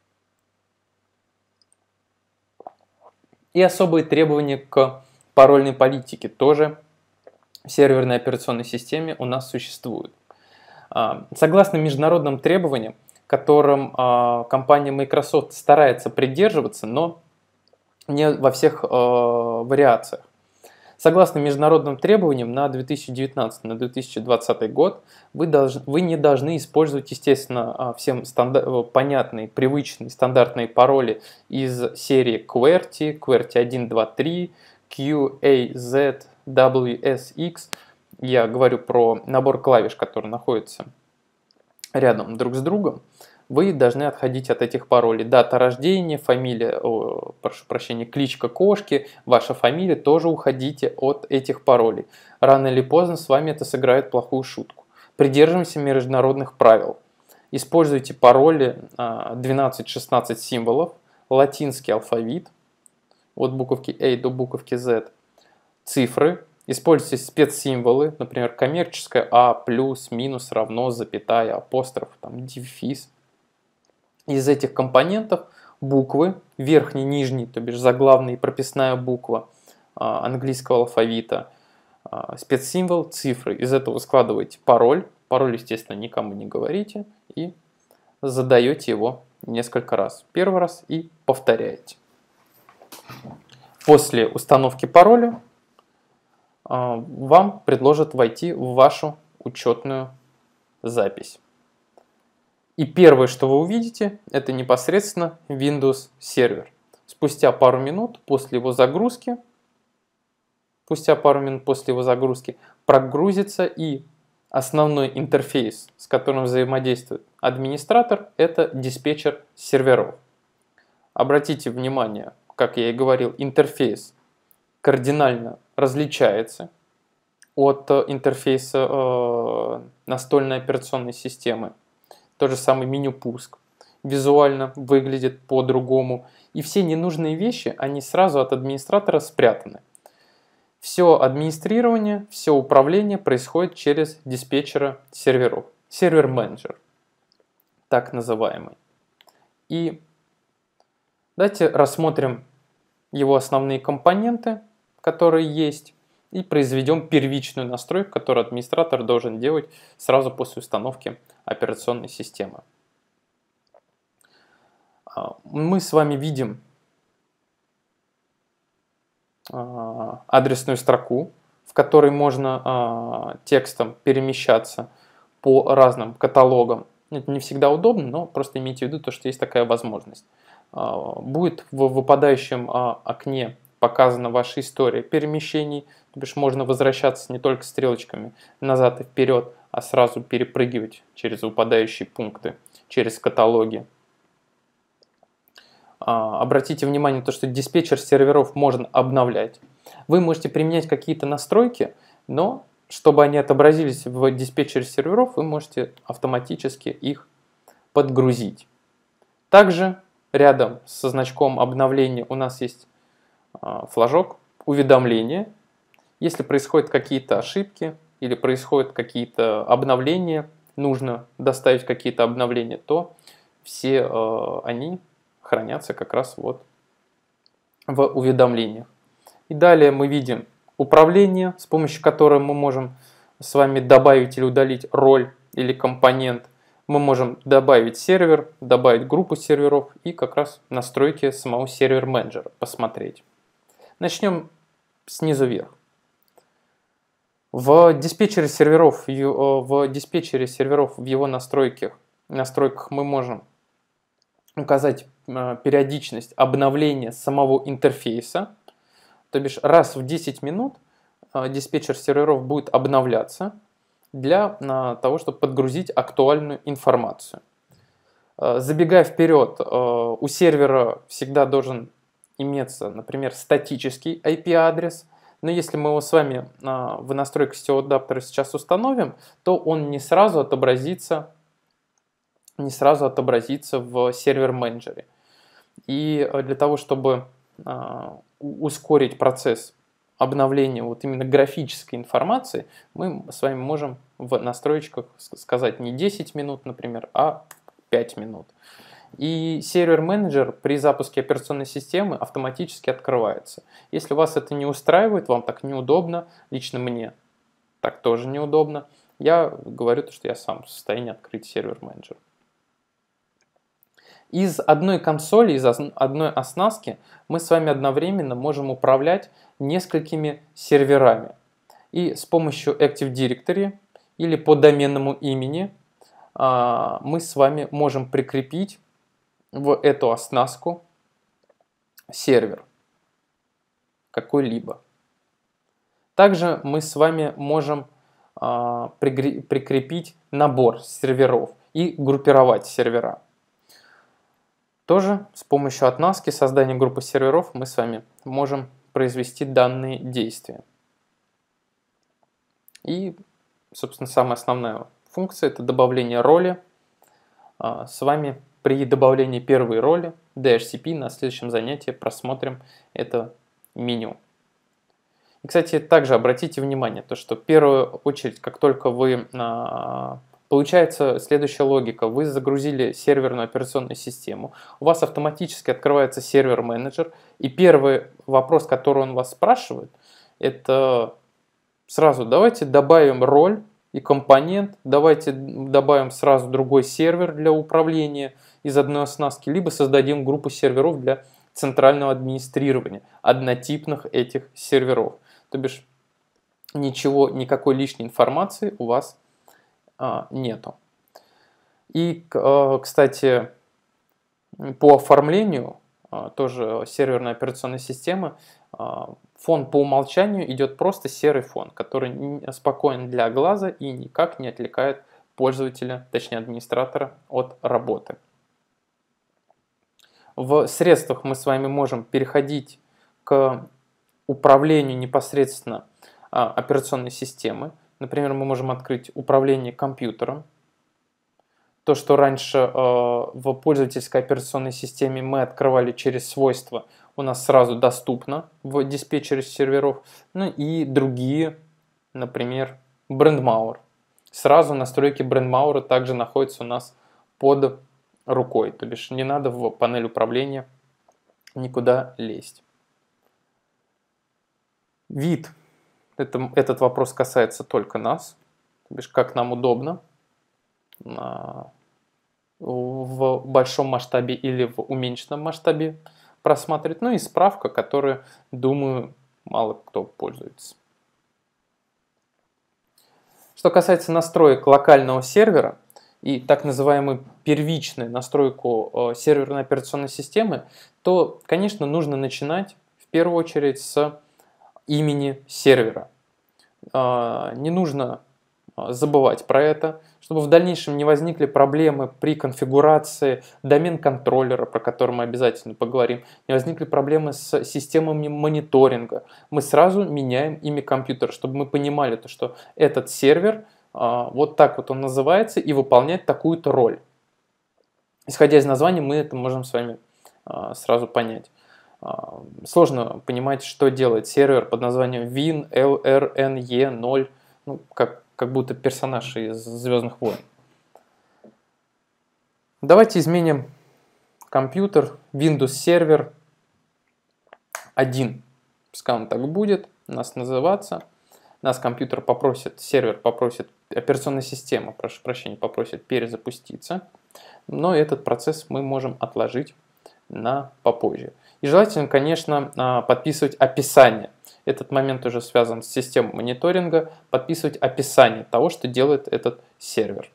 И особые требования к парольной политике тоже в серверной операционной системе у нас существуют. Согласно международным требованиям, которым компания Microsoft старается придерживаться, но не во всех вариациях. Согласно международным требованиям на 2019-2020 год вы не должны использовать, естественно, всем понятные, привычные, стандартные пароли из серии QWERTY, QWERTY 1, 2, 3, QAZ, WSX. Я говорю про набор клавиш, которые находятся рядом друг с другом. Вы должны отходить от этих паролей. Дата рождения, фамилия, прошу прощения, кличка кошки, ваша фамилия, тоже уходите от этих паролей. Рано или поздно с вами это сыграет плохую шутку. Придерживаемся международных правил. Используйте пароли 12-16 символов, латинский алфавит, от буковки A до буковки Z, цифры. Используйте спецсимволы, например, коммерческое А, плюс, минус, равно, запятая, апостроф, дефис. Из этих компонентов буквы, верхний, нижний, то бишь заглавная и прописная буква английского алфавита, спецсимвол, цифры. Из этого складываете пароль. Пароль, естественно, никому не говорите и задаете его несколько раз. Первый раз и повторяете. После установки пароля вам предложат войти в вашу учетную запись. И первое, что вы увидите, это непосредственно Windows сервер. Спустя пару минут после его загрузки, прогрузится и основной интерфейс, с которым взаимодействует администратор, это диспетчер серверов. Обратите внимание, как я и говорил, интерфейс кардинально различается от интерфейса настольной операционной системы. То же самое меню пуск. Визуально выглядит по-другому. И все ненужные вещи, они сразу от администратора спрятаны. Все администрирование, все управление происходит через диспетчера серверов. Сервер-менеджер, так называемый. И давайте рассмотрим его основные компоненты, которые есть, и произведем первичную настройку, которую администратор должен делать сразу после установки операционной системы. Мы с вами видим адресную строку, в которой можно текстом перемещаться по разным каталогам. Это не всегда удобно, но просто имейте в виду, что есть такая возможность. Будет в выпадающем окне показана ваша история перемещений, то бишь можно возвращаться не только стрелочками назад и вперед, а сразу перепрыгивать через выпадающие пункты, через каталоги. Обратите внимание на то, что диспетчер серверов можно обновлять. Вы можете применять какие-то настройки, но чтобы они отобразились в диспетчере серверов, вы можете автоматически их подгрузить. Также рядом со значком обновления у нас есть флажок уведомления. Если происходят какие-то ошибки или происходят какие-то обновления, нужно доставить какие-то обновления, то все они хранятся как раз вот в уведомлениях. И далее мы видим управление, с помощью которого мы можем с вами добавить или удалить роль или компонент. Мы можем добавить сервер, добавить группу серверов и как раз настройки самого сервер-менеджера посмотреть. Начнем снизу вверх. В диспетчере серверов, в его настройках мы можем указать периодичность обновления самого интерфейса. То бишь раз в 10 минут диспетчер серверов будет обновляться для того, чтобы подгрузить актуальную информацию. Забегая вперед, у сервера всегда должен иметься, например, статический IP-адрес, но если мы его с вами в настройках сетевого адаптера сейчас установим, то он не сразу отобразится в сервер-менеджере. И для того, чтобы ускорить процесс обновления вот именно графической информации, мы с вами можем в настройках сказать не 10 минут, например, а 5 минут. И сервер-менеджер при запуске операционной системы автоматически открывается. Если вас это не устраивает, вам так неудобно, лично мне так тоже неудобно, я говорю, что я сам в состоянии открыть сервер-менеджер. Из одной консоли, из одной оснастки мы с вами одновременно можем управлять несколькими серверами. И с помощью Active Directory или по доменному имени мы с вами можем прикрепить в эту оснастку сервер какой-либо. Также мы с вами можем прикрепить набор серверов и группировать сервера. Тоже с помощью отмазки создания группы серверов мы с вами можем произвести данные действия. И, собственно, самая основная функция – это добавление роли. С вами при добавлении первой роли DHCP на следующем занятии просмотрим это меню. И, кстати, также обратите внимание, что в первую очередь, как только вы получается следующая логика. Вы загрузили серверную операционную систему, у вас автоматически открывается сервер-менеджер, и первый вопрос, который он вас спрашивает, это сразу давайте добавим роль и компонент, давайте добавим сразу другой сервер для управления из одной оснастки, либо создадим группу серверов для центрального администрирования однотипных этих серверов. То бишь никакой лишней информации у вас нету. И, кстати, по оформлению тоже серверной операционной системы фон по умолчанию идет просто серый фон, который спокоен для глаза и никак не отвлекает пользователя, точнее администратора, от работы. В средствах мы с вами можем переходить к управлению непосредственно операционной системы. Например, мы можем открыть управление компьютером. То, что раньше в пользовательской операционной системе мы открывали через свойства, у нас сразу доступно в диспетчере серверов. Ну и другие, например, BrandMauer. Сразу настройки BrandMauer также находятся у нас под рукой. То бишь не надо в панель управления никуда лезть. Вид. Этот вопрос касается только нас. То бишь как нам удобно. В большом масштабе или в уменьшенном масштабе просматривать. Ну и справка, которую, думаю, мало кто пользуется. Что касается настроек локального сервера и так называемую первичную настройку серверной операционной системы, то, конечно, нужно начинать в первую очередь с имени сервера. Не нужно забывать про это, чтобы в дальнейшем не возникли проблемы при конфигурации домен-контроллера, про который мы обязательно поговорим, не возникли проблемы с системами мониторинга. Мы сразу меняем имя компьютера, чтобы мы понимали, что этот сервер вот так вот он называется и выполняет такую-то роль. Исходя из названия, мы это можем с вами сразу понять. Сложно понимать, что делает сервер под названием Win LRNE 0, ну, как будто персонаж из «Звездных войн». Давайте изменим компьютер Windows Server 1. Пускай он так будет у нас называться. Нас компьютер попросит, сервер попросит, операционная система, прошу прощения, попросит перезапуститься. Но этот процесс мы можем отложить на попозже. И желательно, конечно, подписывать описание. Этот момент уже связан с системой мониторинга. Подписывать описание того, что делает этот сервер.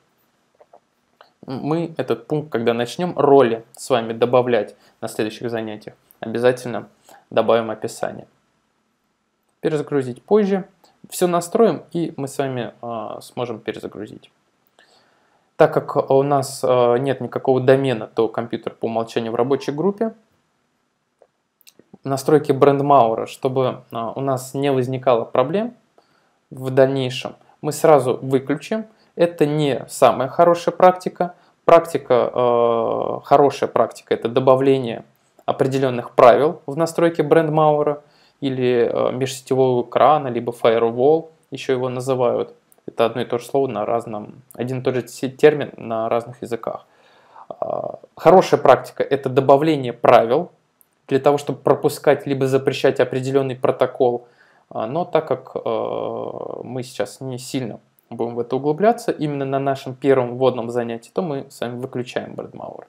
Мы этот пункт, когда начнем роли с вами добавлять на следующих занятиях, обязательно добавим описание. Перезагрузить позже. Все настроим, и мы с вами сможем перезагрузить. Так как у нас нет никакого домена, то компьютер по умолчанию в рабочей группе. Настройки BrandMauer, чтобы у нас не возникало проблем в дальнейшем, мы сразу выключим. Это не самая хорошая практика. Хорошая практика – это добавление определенных правил в настройке BrandMauer или межсетевого экрана, либо Firewall, еще его называют. Это одно и то же слово на разном, один и тот же термин на разных языках. Хорошая практика – это добавление правил для того, чтобы пропускать либо запрещать определенный протокол. Но так как мы сейчас не сильно будем в это углубляться, именно на нашем первом вводном занятии, то мы с вами выключаем BrandMauer.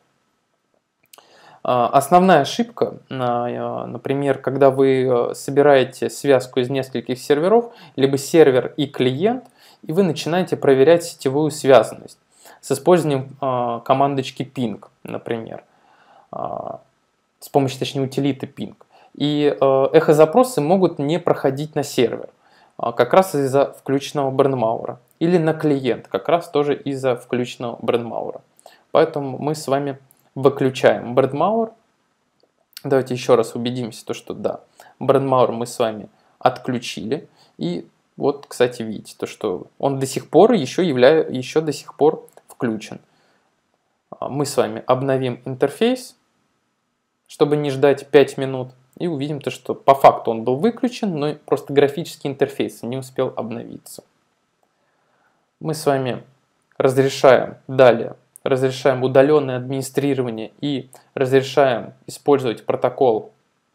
Основная ошибка, например, когда вы собираете связку из нескольких серверов, либо сервер и клиент, и вы начинаете проверять сетевую связанность с использованием командочки ping, например, с помощью, точнее, утилиты ping. И эхозапросы могут не проходить на сервер, как раз из-за включенного BrandMauer, или на клиент, как раз тоже из-за включенного BrandMauer. Поэтому мы с вами выключаем BrandMauer. Давайте еще раз убедимся, что да, BrandMauer мы с вами отключили. И вот, кстати, видите, что он до сих пор еще до сих пор включен. Мы с вами обновим интерфейс, чтобы не ждать 5 минут. И увидим, что по факту он был выключен, но просто графический интерфейс не успел обновиться. Мы с вами разрешаем удаленное администрирование и разрешаем использовать протокол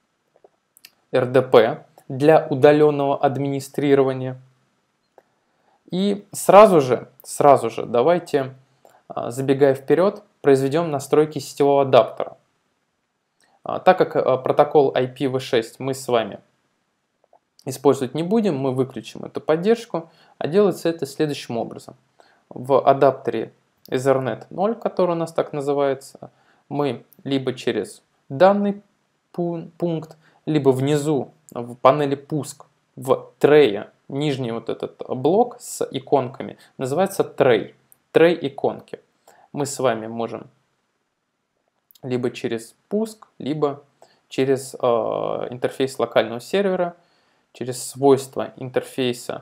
RDP для удаленного администрирования. И сразу же давайте, забегая вперед, произведем настройки сетевого адаптера. Так как протокол IPv6 мы с вами использовать не будем, мы выключим эту поддержку, а делается это следующим образом. В адаптере Ethernet 0, который у нас так называется, мы либо через данный пункт, либо внизу в панели пуск в трее, нижний вот этот блок с иконками, называется трей иконки. Мы с вами можем либо через пуск, либо через интерфейс локального сервера, через свойства интерфейса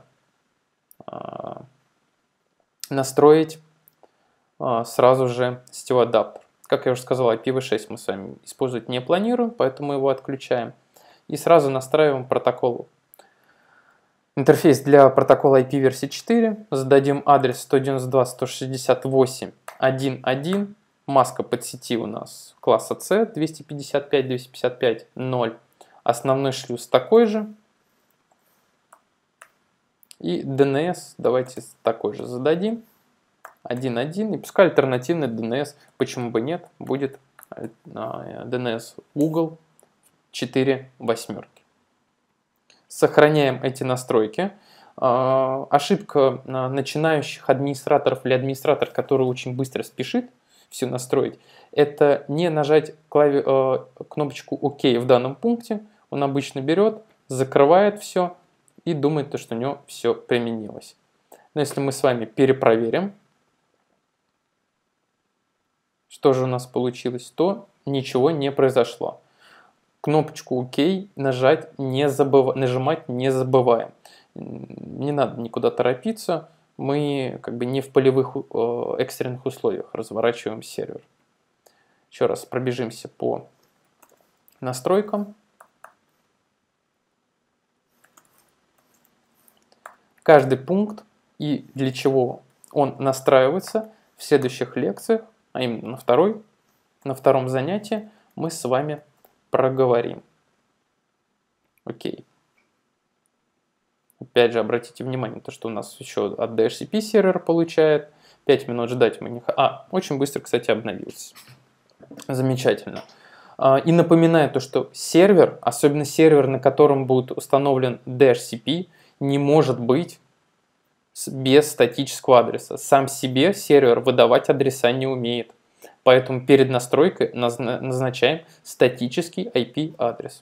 настроить сразу же сетевой адаптер. Как я уже сказал, IPv6 мы с вами использовать не планируем, поэтому его отключаем. И сразу настраиваем протокол. Интерфейс для протокола IP версии 4. Зададим адрес 192.168.1.1. Маска подсети у нас класса C 255.255.0. Основной шлюз такой же. И DNS давайте такой же зададим. 1.1. И пускай альтернативный DNS, почему бы нет, будет DNS Google 4 восьмерки. Сохраняем эти настройки. Ошибка начинающих администраторов или администратор, который очень быстро спешит все настроить, это не нажать кнопочку ОК в данном пункте. Он обычно берет, закрывает все и думает, что у него все применилось. Но если мы с вами перепроверим, что же у нас получилось, то ничего не произошло. Кнопочку ОК нажимать не забываем. Не надо никуда торопиться. Мы как бы не в полевых экстренных условиях разворачиваем сервер. Еще раз пробежимся по настройкам. Каждый пункт и для чего он настраивается в следующих лекциях, а именно на втором занятии мы с вами проговорим. Окей. Опять же, обратите внимание, то, что у нас еще от DHCP сервер получает. 5 минут ждать мы не... очень быстро, кстати, обновился. Замечательно. И напоминаю то, что сервер, особенно сервер, на котором будет установлен DHCP, не может быть без статического адреса. Сам себе сервер выдавать адреса не умеет. Поэтому перед настройкой назначаем статический IP-адрес.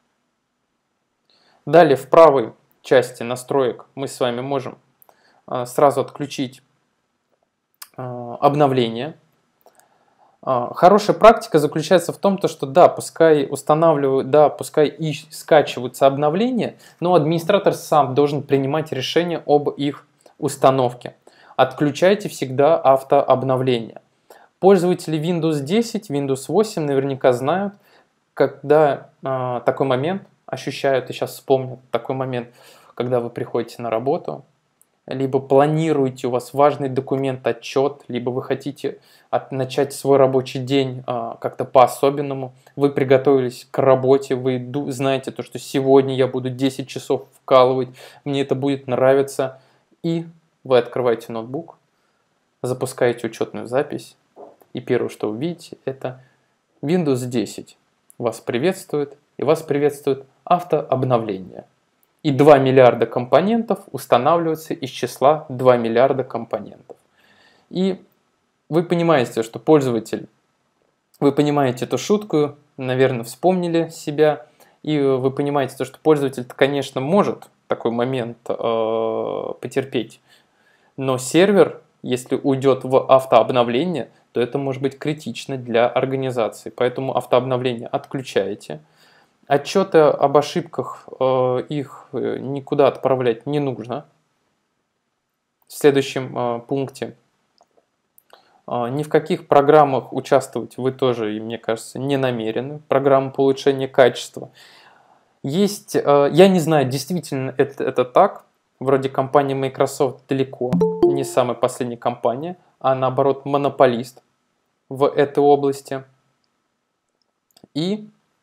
Далее в правой части настроек мы с вами можем сразу отключить обновление. Хорошая практика заключается в том, что да, пускай устанавливают, да, пускай и скачиваются обновления, но администратор сам должен принимать решение об их установке. Отключайте всегда автообновление. Пользователи Windows 10, Windows 8 наверняка знают, когда такой момент ощущают, и сейчас вспомнят такой момент, когда вы приходите на работу, либо планируете, у вас важный документ, отчет, либо вы хотите начать свой рабочий день как-то по-особенному, вы приготовились к работе, вы знаете, то, что сегодня я буду 10 часов вкалывать, мне это будет нравиться, и вы открываете ноутбук, запускаете учетную запись, и первое, что вы видите, это Windows 10 вас приветствует, и вас приветствует автообновление. И 2 миллиарда компонентов устанавливаются из числа 2 миллиарда компонентов. И вы понимаете, что пользователь, вы понимаете эту шутку, наверное, вспомнили себя, и вы понимаете, что пользователь, конечно, может такой момент потерпеть, но сервер, если уйдет в автообновление, то это может быть критично для организации. Поэтому автообновление отключаете. Отчеты об ошибках, их никуда отправлять не нужно. В следующем пункте. Ни в каких программах участвовать вы тоже, и мне кажется, не намерены. Программы по улучшению качества. Есть, я не знаю, действительно это так. Вроде компания Microsoft далеко не самая последняя компания, а наоборот монополист в этой области. И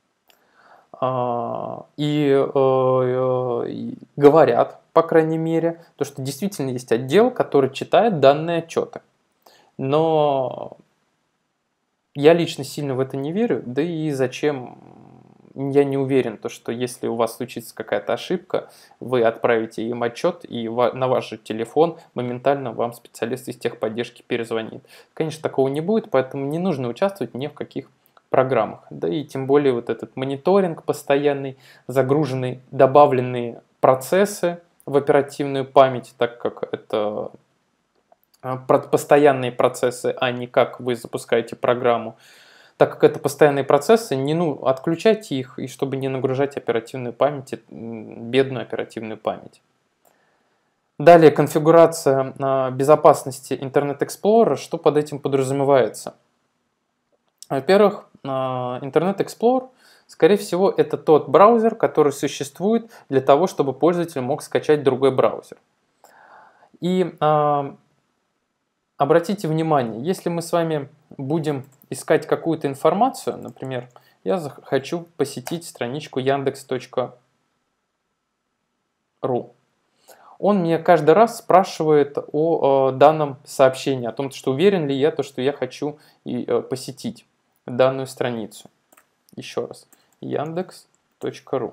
говорят, по крайней мере, то, что действительно есть отдел, который читает данные отчеты. Но я лично сильно в это не верю, да и зачем, я не уверен, то, что если у вас случится какая-то ошибка, вы отправите им отчет, и на ваш же телефон моментально вам специалист из техподдержки перезвонит. Конечно, такого не будет, поэтому не нужно участвовать ни в каких программах. Да и тем более вот этот мониторинг постоянный, загруженные, добавленные процессы в оперативную память, так как это постоянные процессы, а не как вы запускаете программу. Так как это постоянные процессы, отключайте их, и чтобы не нагружать оперативную память, бедную оперативную память. Далее конфигурация безопасности Internet Explorer. Что под этим подразумевается? Во-первых, Internet Explorer, скорее всего, это тот браузер, который существует для того, чтобы пользователь мог скачать другой браузер. И обратите внимание, если мы с вами будем искать какую-то информацию, например, я хочу посетить страничку yandex.ru, он меня каждый раз спрашивает о данном сообщении, о том, что уверен ли я, что я хочу посетить данную страницу. Еще раз, yandex.ru.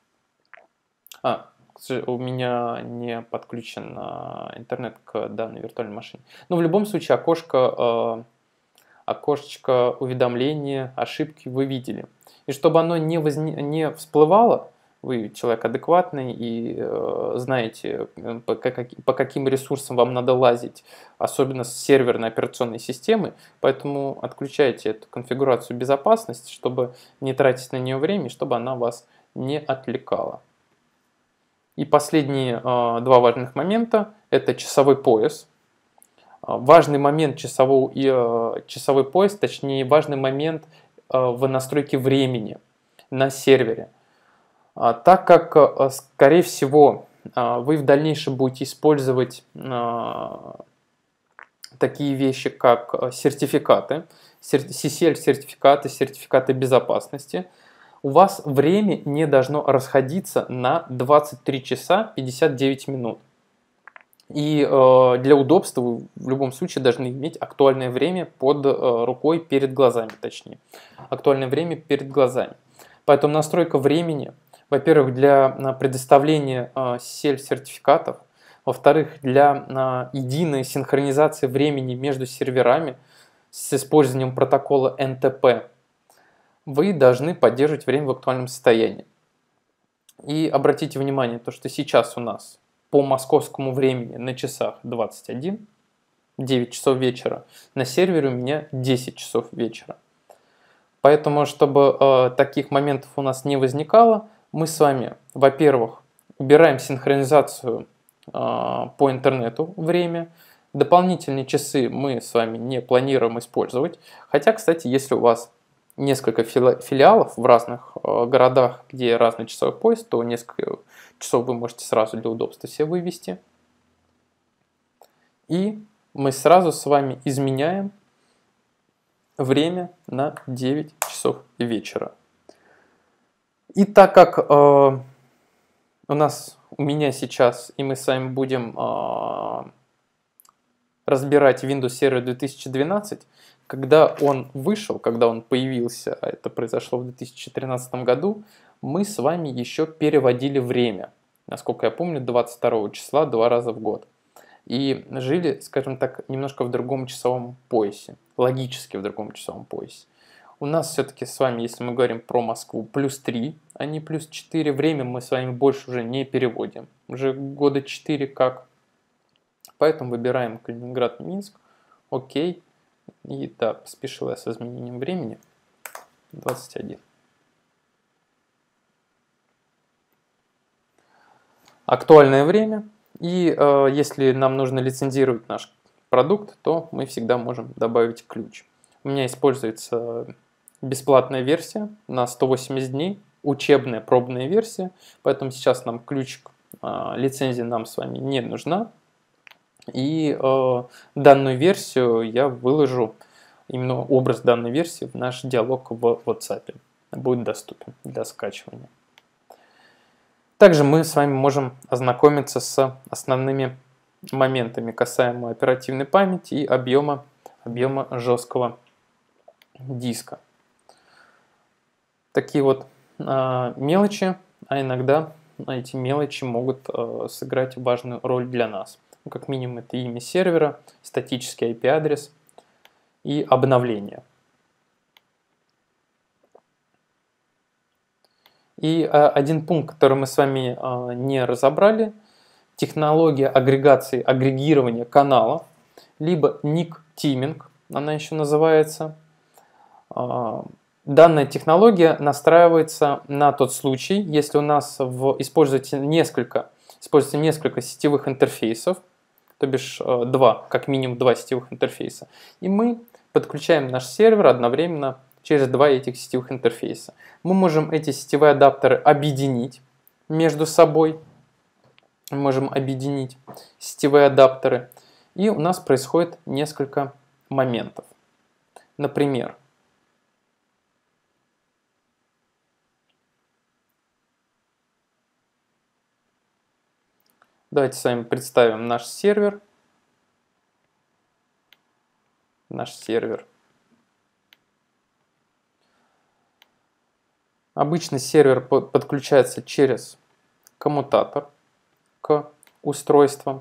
У меня не подключен интернет к данной виртуальной машине. Но в любом случае окошечко уведомления, ошибки вы видели. И чтобы оно не всплывало, вы человек адекватный и знаете, по каким ресурсам вам надо лазить, особенно с серверной операционной системы, поэтому отключайте эту конфигурацию безопасности, чтобы не тратить на нее время, чтобы она вас не отвлекала. И последние два важных момента – это часовой пояс. Важный момент часовой пояс, точнее важный момент в настройке времени на сервере. Так как, скорее всего, вы в дальнейшем будете использовать такие вещи, как сертификаты, CCL-сертификаты, сертификаты безопасности, у вас время не должно расходиться на 23 часа 59 минут. И для удобства вы в любом случае должны иметь актуальное время под рукой, перед глазами, точнее. Актуальное время перед глазами. Поэтому настройка времени, во-первых, для предоставления CCL-сертификатов, во-вторых, для единой синхронизации времени между серверами с использованием протокола NTP, вы должны поддерживать время в актуальном состоянии. И обратите внимание, что сейчас у нас по московскому времени на часах 21, 9 часов вечера, на сервере у меня 10 часов вечера. Поэтому, чтобы таких моментов у нас не возникало, мы с вами, во-первых, убираем синхронизацию по интернету время. Дополнительные часы мы с вами не планируем использовать. Хотя, кстати, если у вас несколько филиалов в разных городах, где разный часовой пояс, то несколько часов вы можете сразу для удобства все вывести. И мы сразу с вами изменяем время на 9 часов вечера. И так как у меня сейчас, и мы с вами будем разбирать Windows Server 2012, когда он вышел, когда он появился, а это произошло в 2013 году, мы с вами еще переводили время, насколько я помню, 22 числа 2 раза в год. И жили, скажем так, немножко в другом часовом поясе, логически в другом часовом поясе. У нас все-таки с вами, если мы говорим про Москву, +3, а не +4, время мы с вами больше уже не переводим. Уже года 4 как. Поэтому выбираем Калининград, Минск, окей. И да, поспешил я с изменением времени. 21. Актуальное время. И если нам нужно лицензировать наш продукт, то мы всегда можем добавить ключ. У меня используется бесплатная версия на 180 дней, учебная пробная версия, поэтому сейчас нам ключик лицензии нам с вами не нужна. И данную версию я выложу, именно образ данной версии, в наш диалог в WhatsApp. Будет доступен для скачивания. Также мы с вами можем ознакомиться с основными моментами касаемо оперативной памяти и объема жесткого диска. Такие вот мелочи, а иногда эти мелочи могут сыграть важную роль для нас. Как минимум это имя сервера, статический IP-адрес и обновление. И один пункт, который мы с вами не разобрали, технология агрегации, агрегирования каналов, либо ник-тиминг, она еще называется. Данная технология настраивается на тот случай, если у нас используется несколько сетевых интерфейсов, то бишь как минимум два сетевых интерфейса, и мы подключаем наш сервер одновременно через два этих сетевых интерфейса. Мы можем эти сетевые адаптеры объединить между собой, можем объединить сетевые адаптеры, и у нас происходит несколько моментов. Например, давайте с вами представим наш сервер. Обычно сервер подключается через коммутатор к устройствам.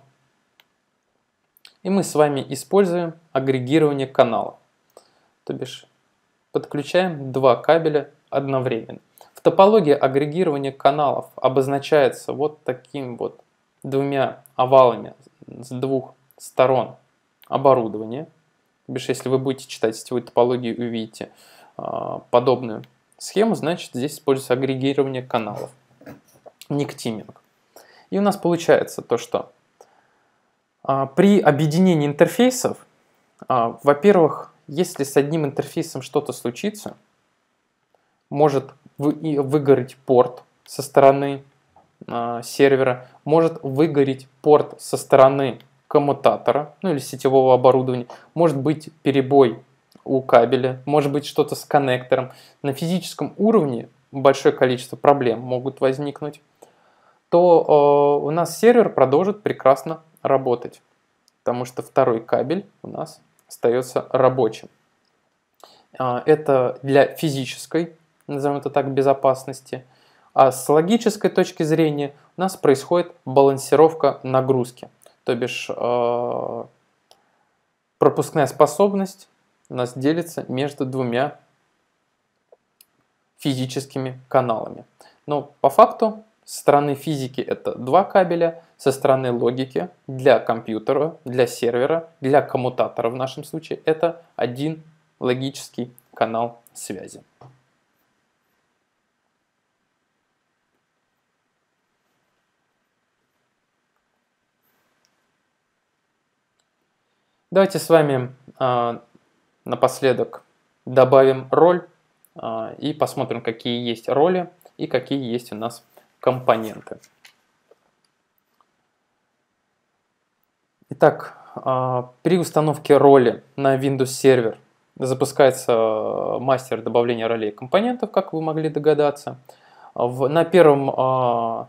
И мы с вами используем агрегирование каналов. То бишь подключаем два кабеля одновременно. В топологии агрегирование каналов обозначается вот таким вот двумя овалами с двух сторон оборудования. То бишь, если вы будете читать сетевую топологию и увидите подобную схему, значит здесь используется агрегирование каналов, никтиминг. И у нас получается то, что при объединении интерфейсов, во-первых, если с одним интерфейсом что-то случится, может выгореть порт со стороны сервера, может выгореть порт со стороны коммутатора, ну или сетевого оборудования, может быть перебой у кабеля, может быть что-то с коннектором. На физическом уровне большое количество проблем могут возникнуть, то у нас сервер продолжит прекрасно работать, потому что второй кабель у нас остается рабочим. Это для физической, назовем это так, безопасности. А с логической точки зрения у нас происходит балансировка нагрузки. То бишь пропускная способность у нас делится между двумя физическими каналами. Но по факту со стороны физики это два кабеля, со стороны логики для компьютера, для сервера, для коммутатора в нашем случае это один логический канал связи. Давайте с вами напоследок добавим роль и посмотрим, какие есть роли и какие есть у нас компоненты. Итак, при установке роли на Windows Server запускается мастер добавления ролей и компонентов, как вы могли догадаться. На первом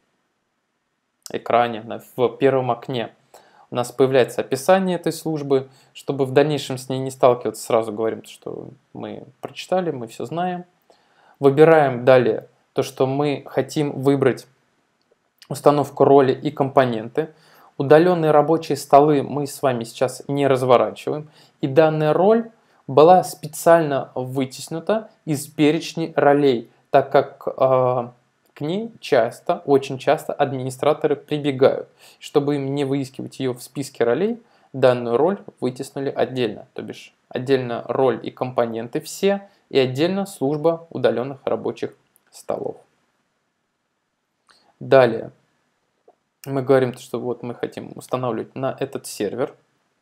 экране, в первом окне у нас появляется описание этой службы. Чтобы в дальнейшем с ней не сталкиваться, сразу говорим, что мы прочитали, мы все знаем. Выбираем далее то, что мы хотим выбрать установку роли и компоненты. Удаленные рабочие столы мы с вами сейчас не разворачиваем. И данная роль была специально вытеснута из перечня ролей, так как к ней очень часто администраторы прибегают. Чтобы им не выискивать ее в списке ролей, данную роль вытеснули отдельно. То бишь отдельно роль и компоненты все, и отдельно служба удаленных рабочих столов. Далее мы говорим, что вот мы хотим устанавливать на этот сервер.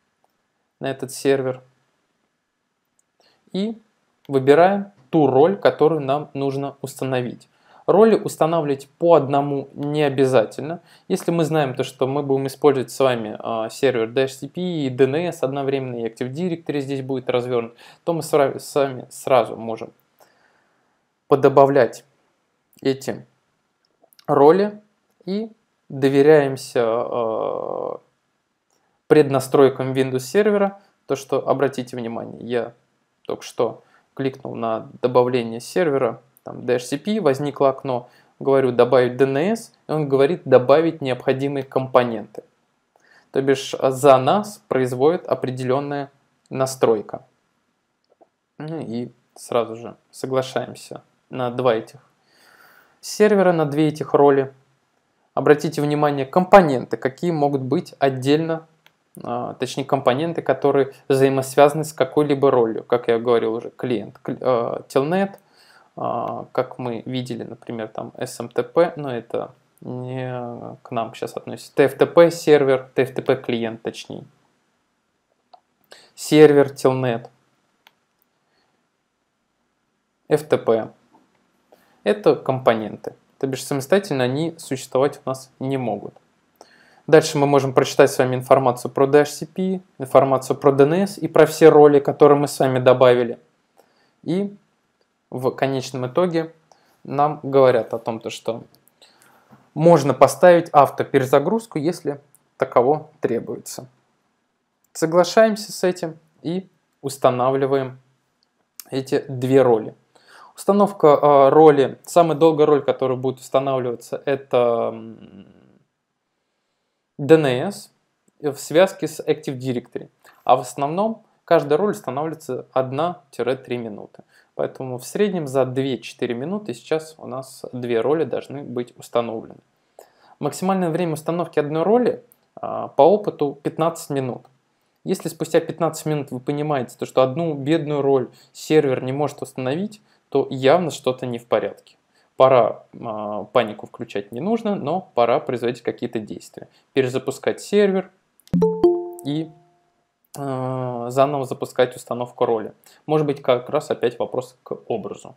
И выбираем ту роль, которую нам нужно установить. Роли устанавливать по одному не обязательно. Если мы знаем, что мы будем использовать с вами сервер DHCP и DNS одновременно, и Active Directory здесь будет развернут, то мы с вами сразу можем подобавлять эти роли и доверяемся преднастройкам Windows сервера. То, что, обратите внимание, я только что кликнул на добавление сервера, там DHCP, возникло окно, говорю добавить DNS, и он говорит добавить необходимые компоненты. То бишь за нас производит определенная настройка. И сразу же соглашаемся на два этих сервера, на две этих роли. Обратите внимание, компоненты, какие могут быть отдельно точнее компоненты, которые взаимосвязаны с какой-либо ролью, как я говорил уже, клиент, Telnet, как мы видели, например, там SMTP, но это не к нам сейчас относится, TFTP сервер, TFTP клиент точнее, сервер Telnet, FTP. Это компоненты, то бишь самостоятельно они существовать у нас не могут. Дальше мы можем прочитать с вами информацию про DHCP, информацию про DNS и про все роли, которые мы с вами добавили. И в конечном итоге нам говорят о том, что можно поставить автоперезагрузку, если таково требуется. Соглашаемся с этим и устанавливаем эти две роли. Установка роли, самая долгая роль, которая будет устанавливаться, это DNS в связке с Active Directory. А в основном каждая роль устанавливается 1-3 минуты. Поэтому в среднем за 2-4 минуты сейчас у нас две роли должны быть установлены. Максимальное время установки одной роли по опыту 15 минут. Если спустя 15 минут вы понимаете, что одну бедную роль сервер не может установить, то явно что-то не в порядке. Пора панику включать не нужно, но пора производить какие-то действия. Перезапускать сервер и заново запускать установку роли. Может быть, как раз опять вопрос к образу.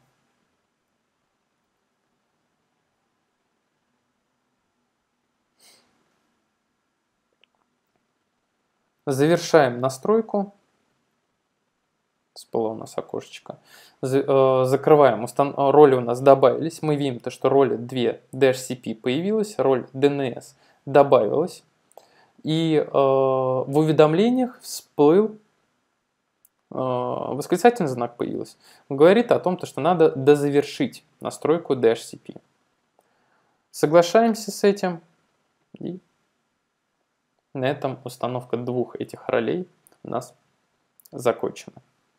Завершаем настройку. Всплыло у нас окошечко. Закрываем. Роли у нас добавились. Мы видим, что роли 2 DHCP появилась, роль DNS добавилась. И в уведомлениях всплыл восклицательный знак появился. Говорит о том, что надо дозавершить настройку DHCP. Соглашаемся с этим. И на этом установка двух этих ролей у нас закончена.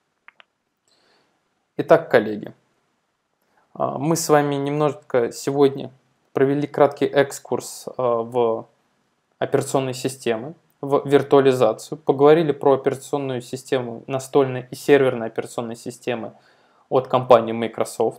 Итак, коллеги, мы с вами немножко сегодня провели краткий экскурс в операционные системы, в виртуализацию, поговорили про операционную систему, настольные и серверные операционные системы от компании Microsoft,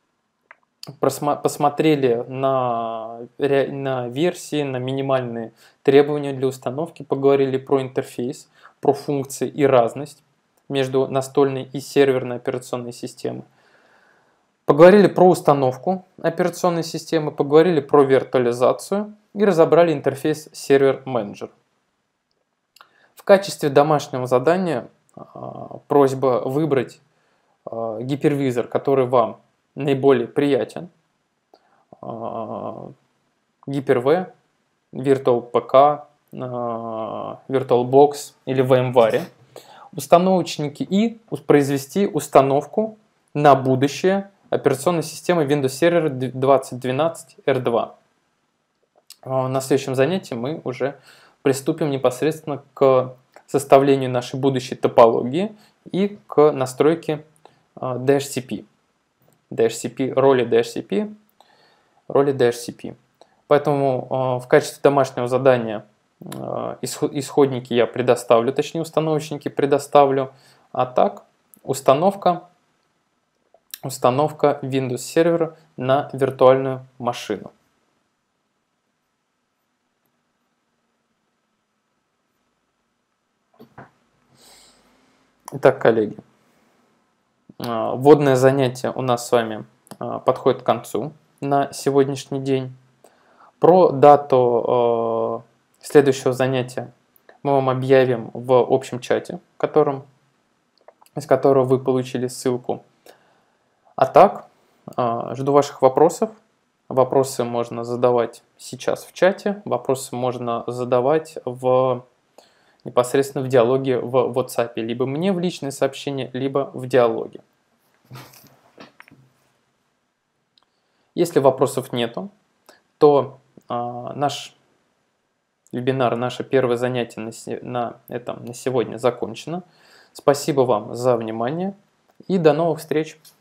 посмотрели на версии, на минимальные требования для установки, поговорили про интерфейс, про функции и разность между настольной и серверной операционной системой. Поговорили про установку операционной системы, поговорили про виртуализацию и разобрали интерфейс Server Manager. В качестве домашнего задания просьба выбрать гипервизор, который вам наиболее приятен. Hyper-V, VirtualPK, VirtualBox или VMware. Установочники и произвести установку на будущее операционной системы Windows Server 2012 R2. На следующем занятии мы уже приступим непосредственно к составлению нашей будущей топологии и к настройке DHCP. Роли DHCP. Поэтому в качестве домашнего задания исходники я предоставлю, точнее установочники предоставлю, а так установка Windows Server на виртуальную машину. Итак, коллеги, вводное занятие у нас с вами подходит к концу на сегодняшний день. Про дату следующего занятия мы вам объявим в общем чате, из которого вы получили ссылку. А так, жду ваших вопросов. Вопросы можно задавать сейчас в чате, вопросы можно задавать непосредственно в диалоге в WhatsApp, либо мне в личные сообщения, либо в диалоге. Если вопросов нету, то наш вебинар, наше первое занятие на сегодня закончено. Спасибо вам за внимание и до новых встреч!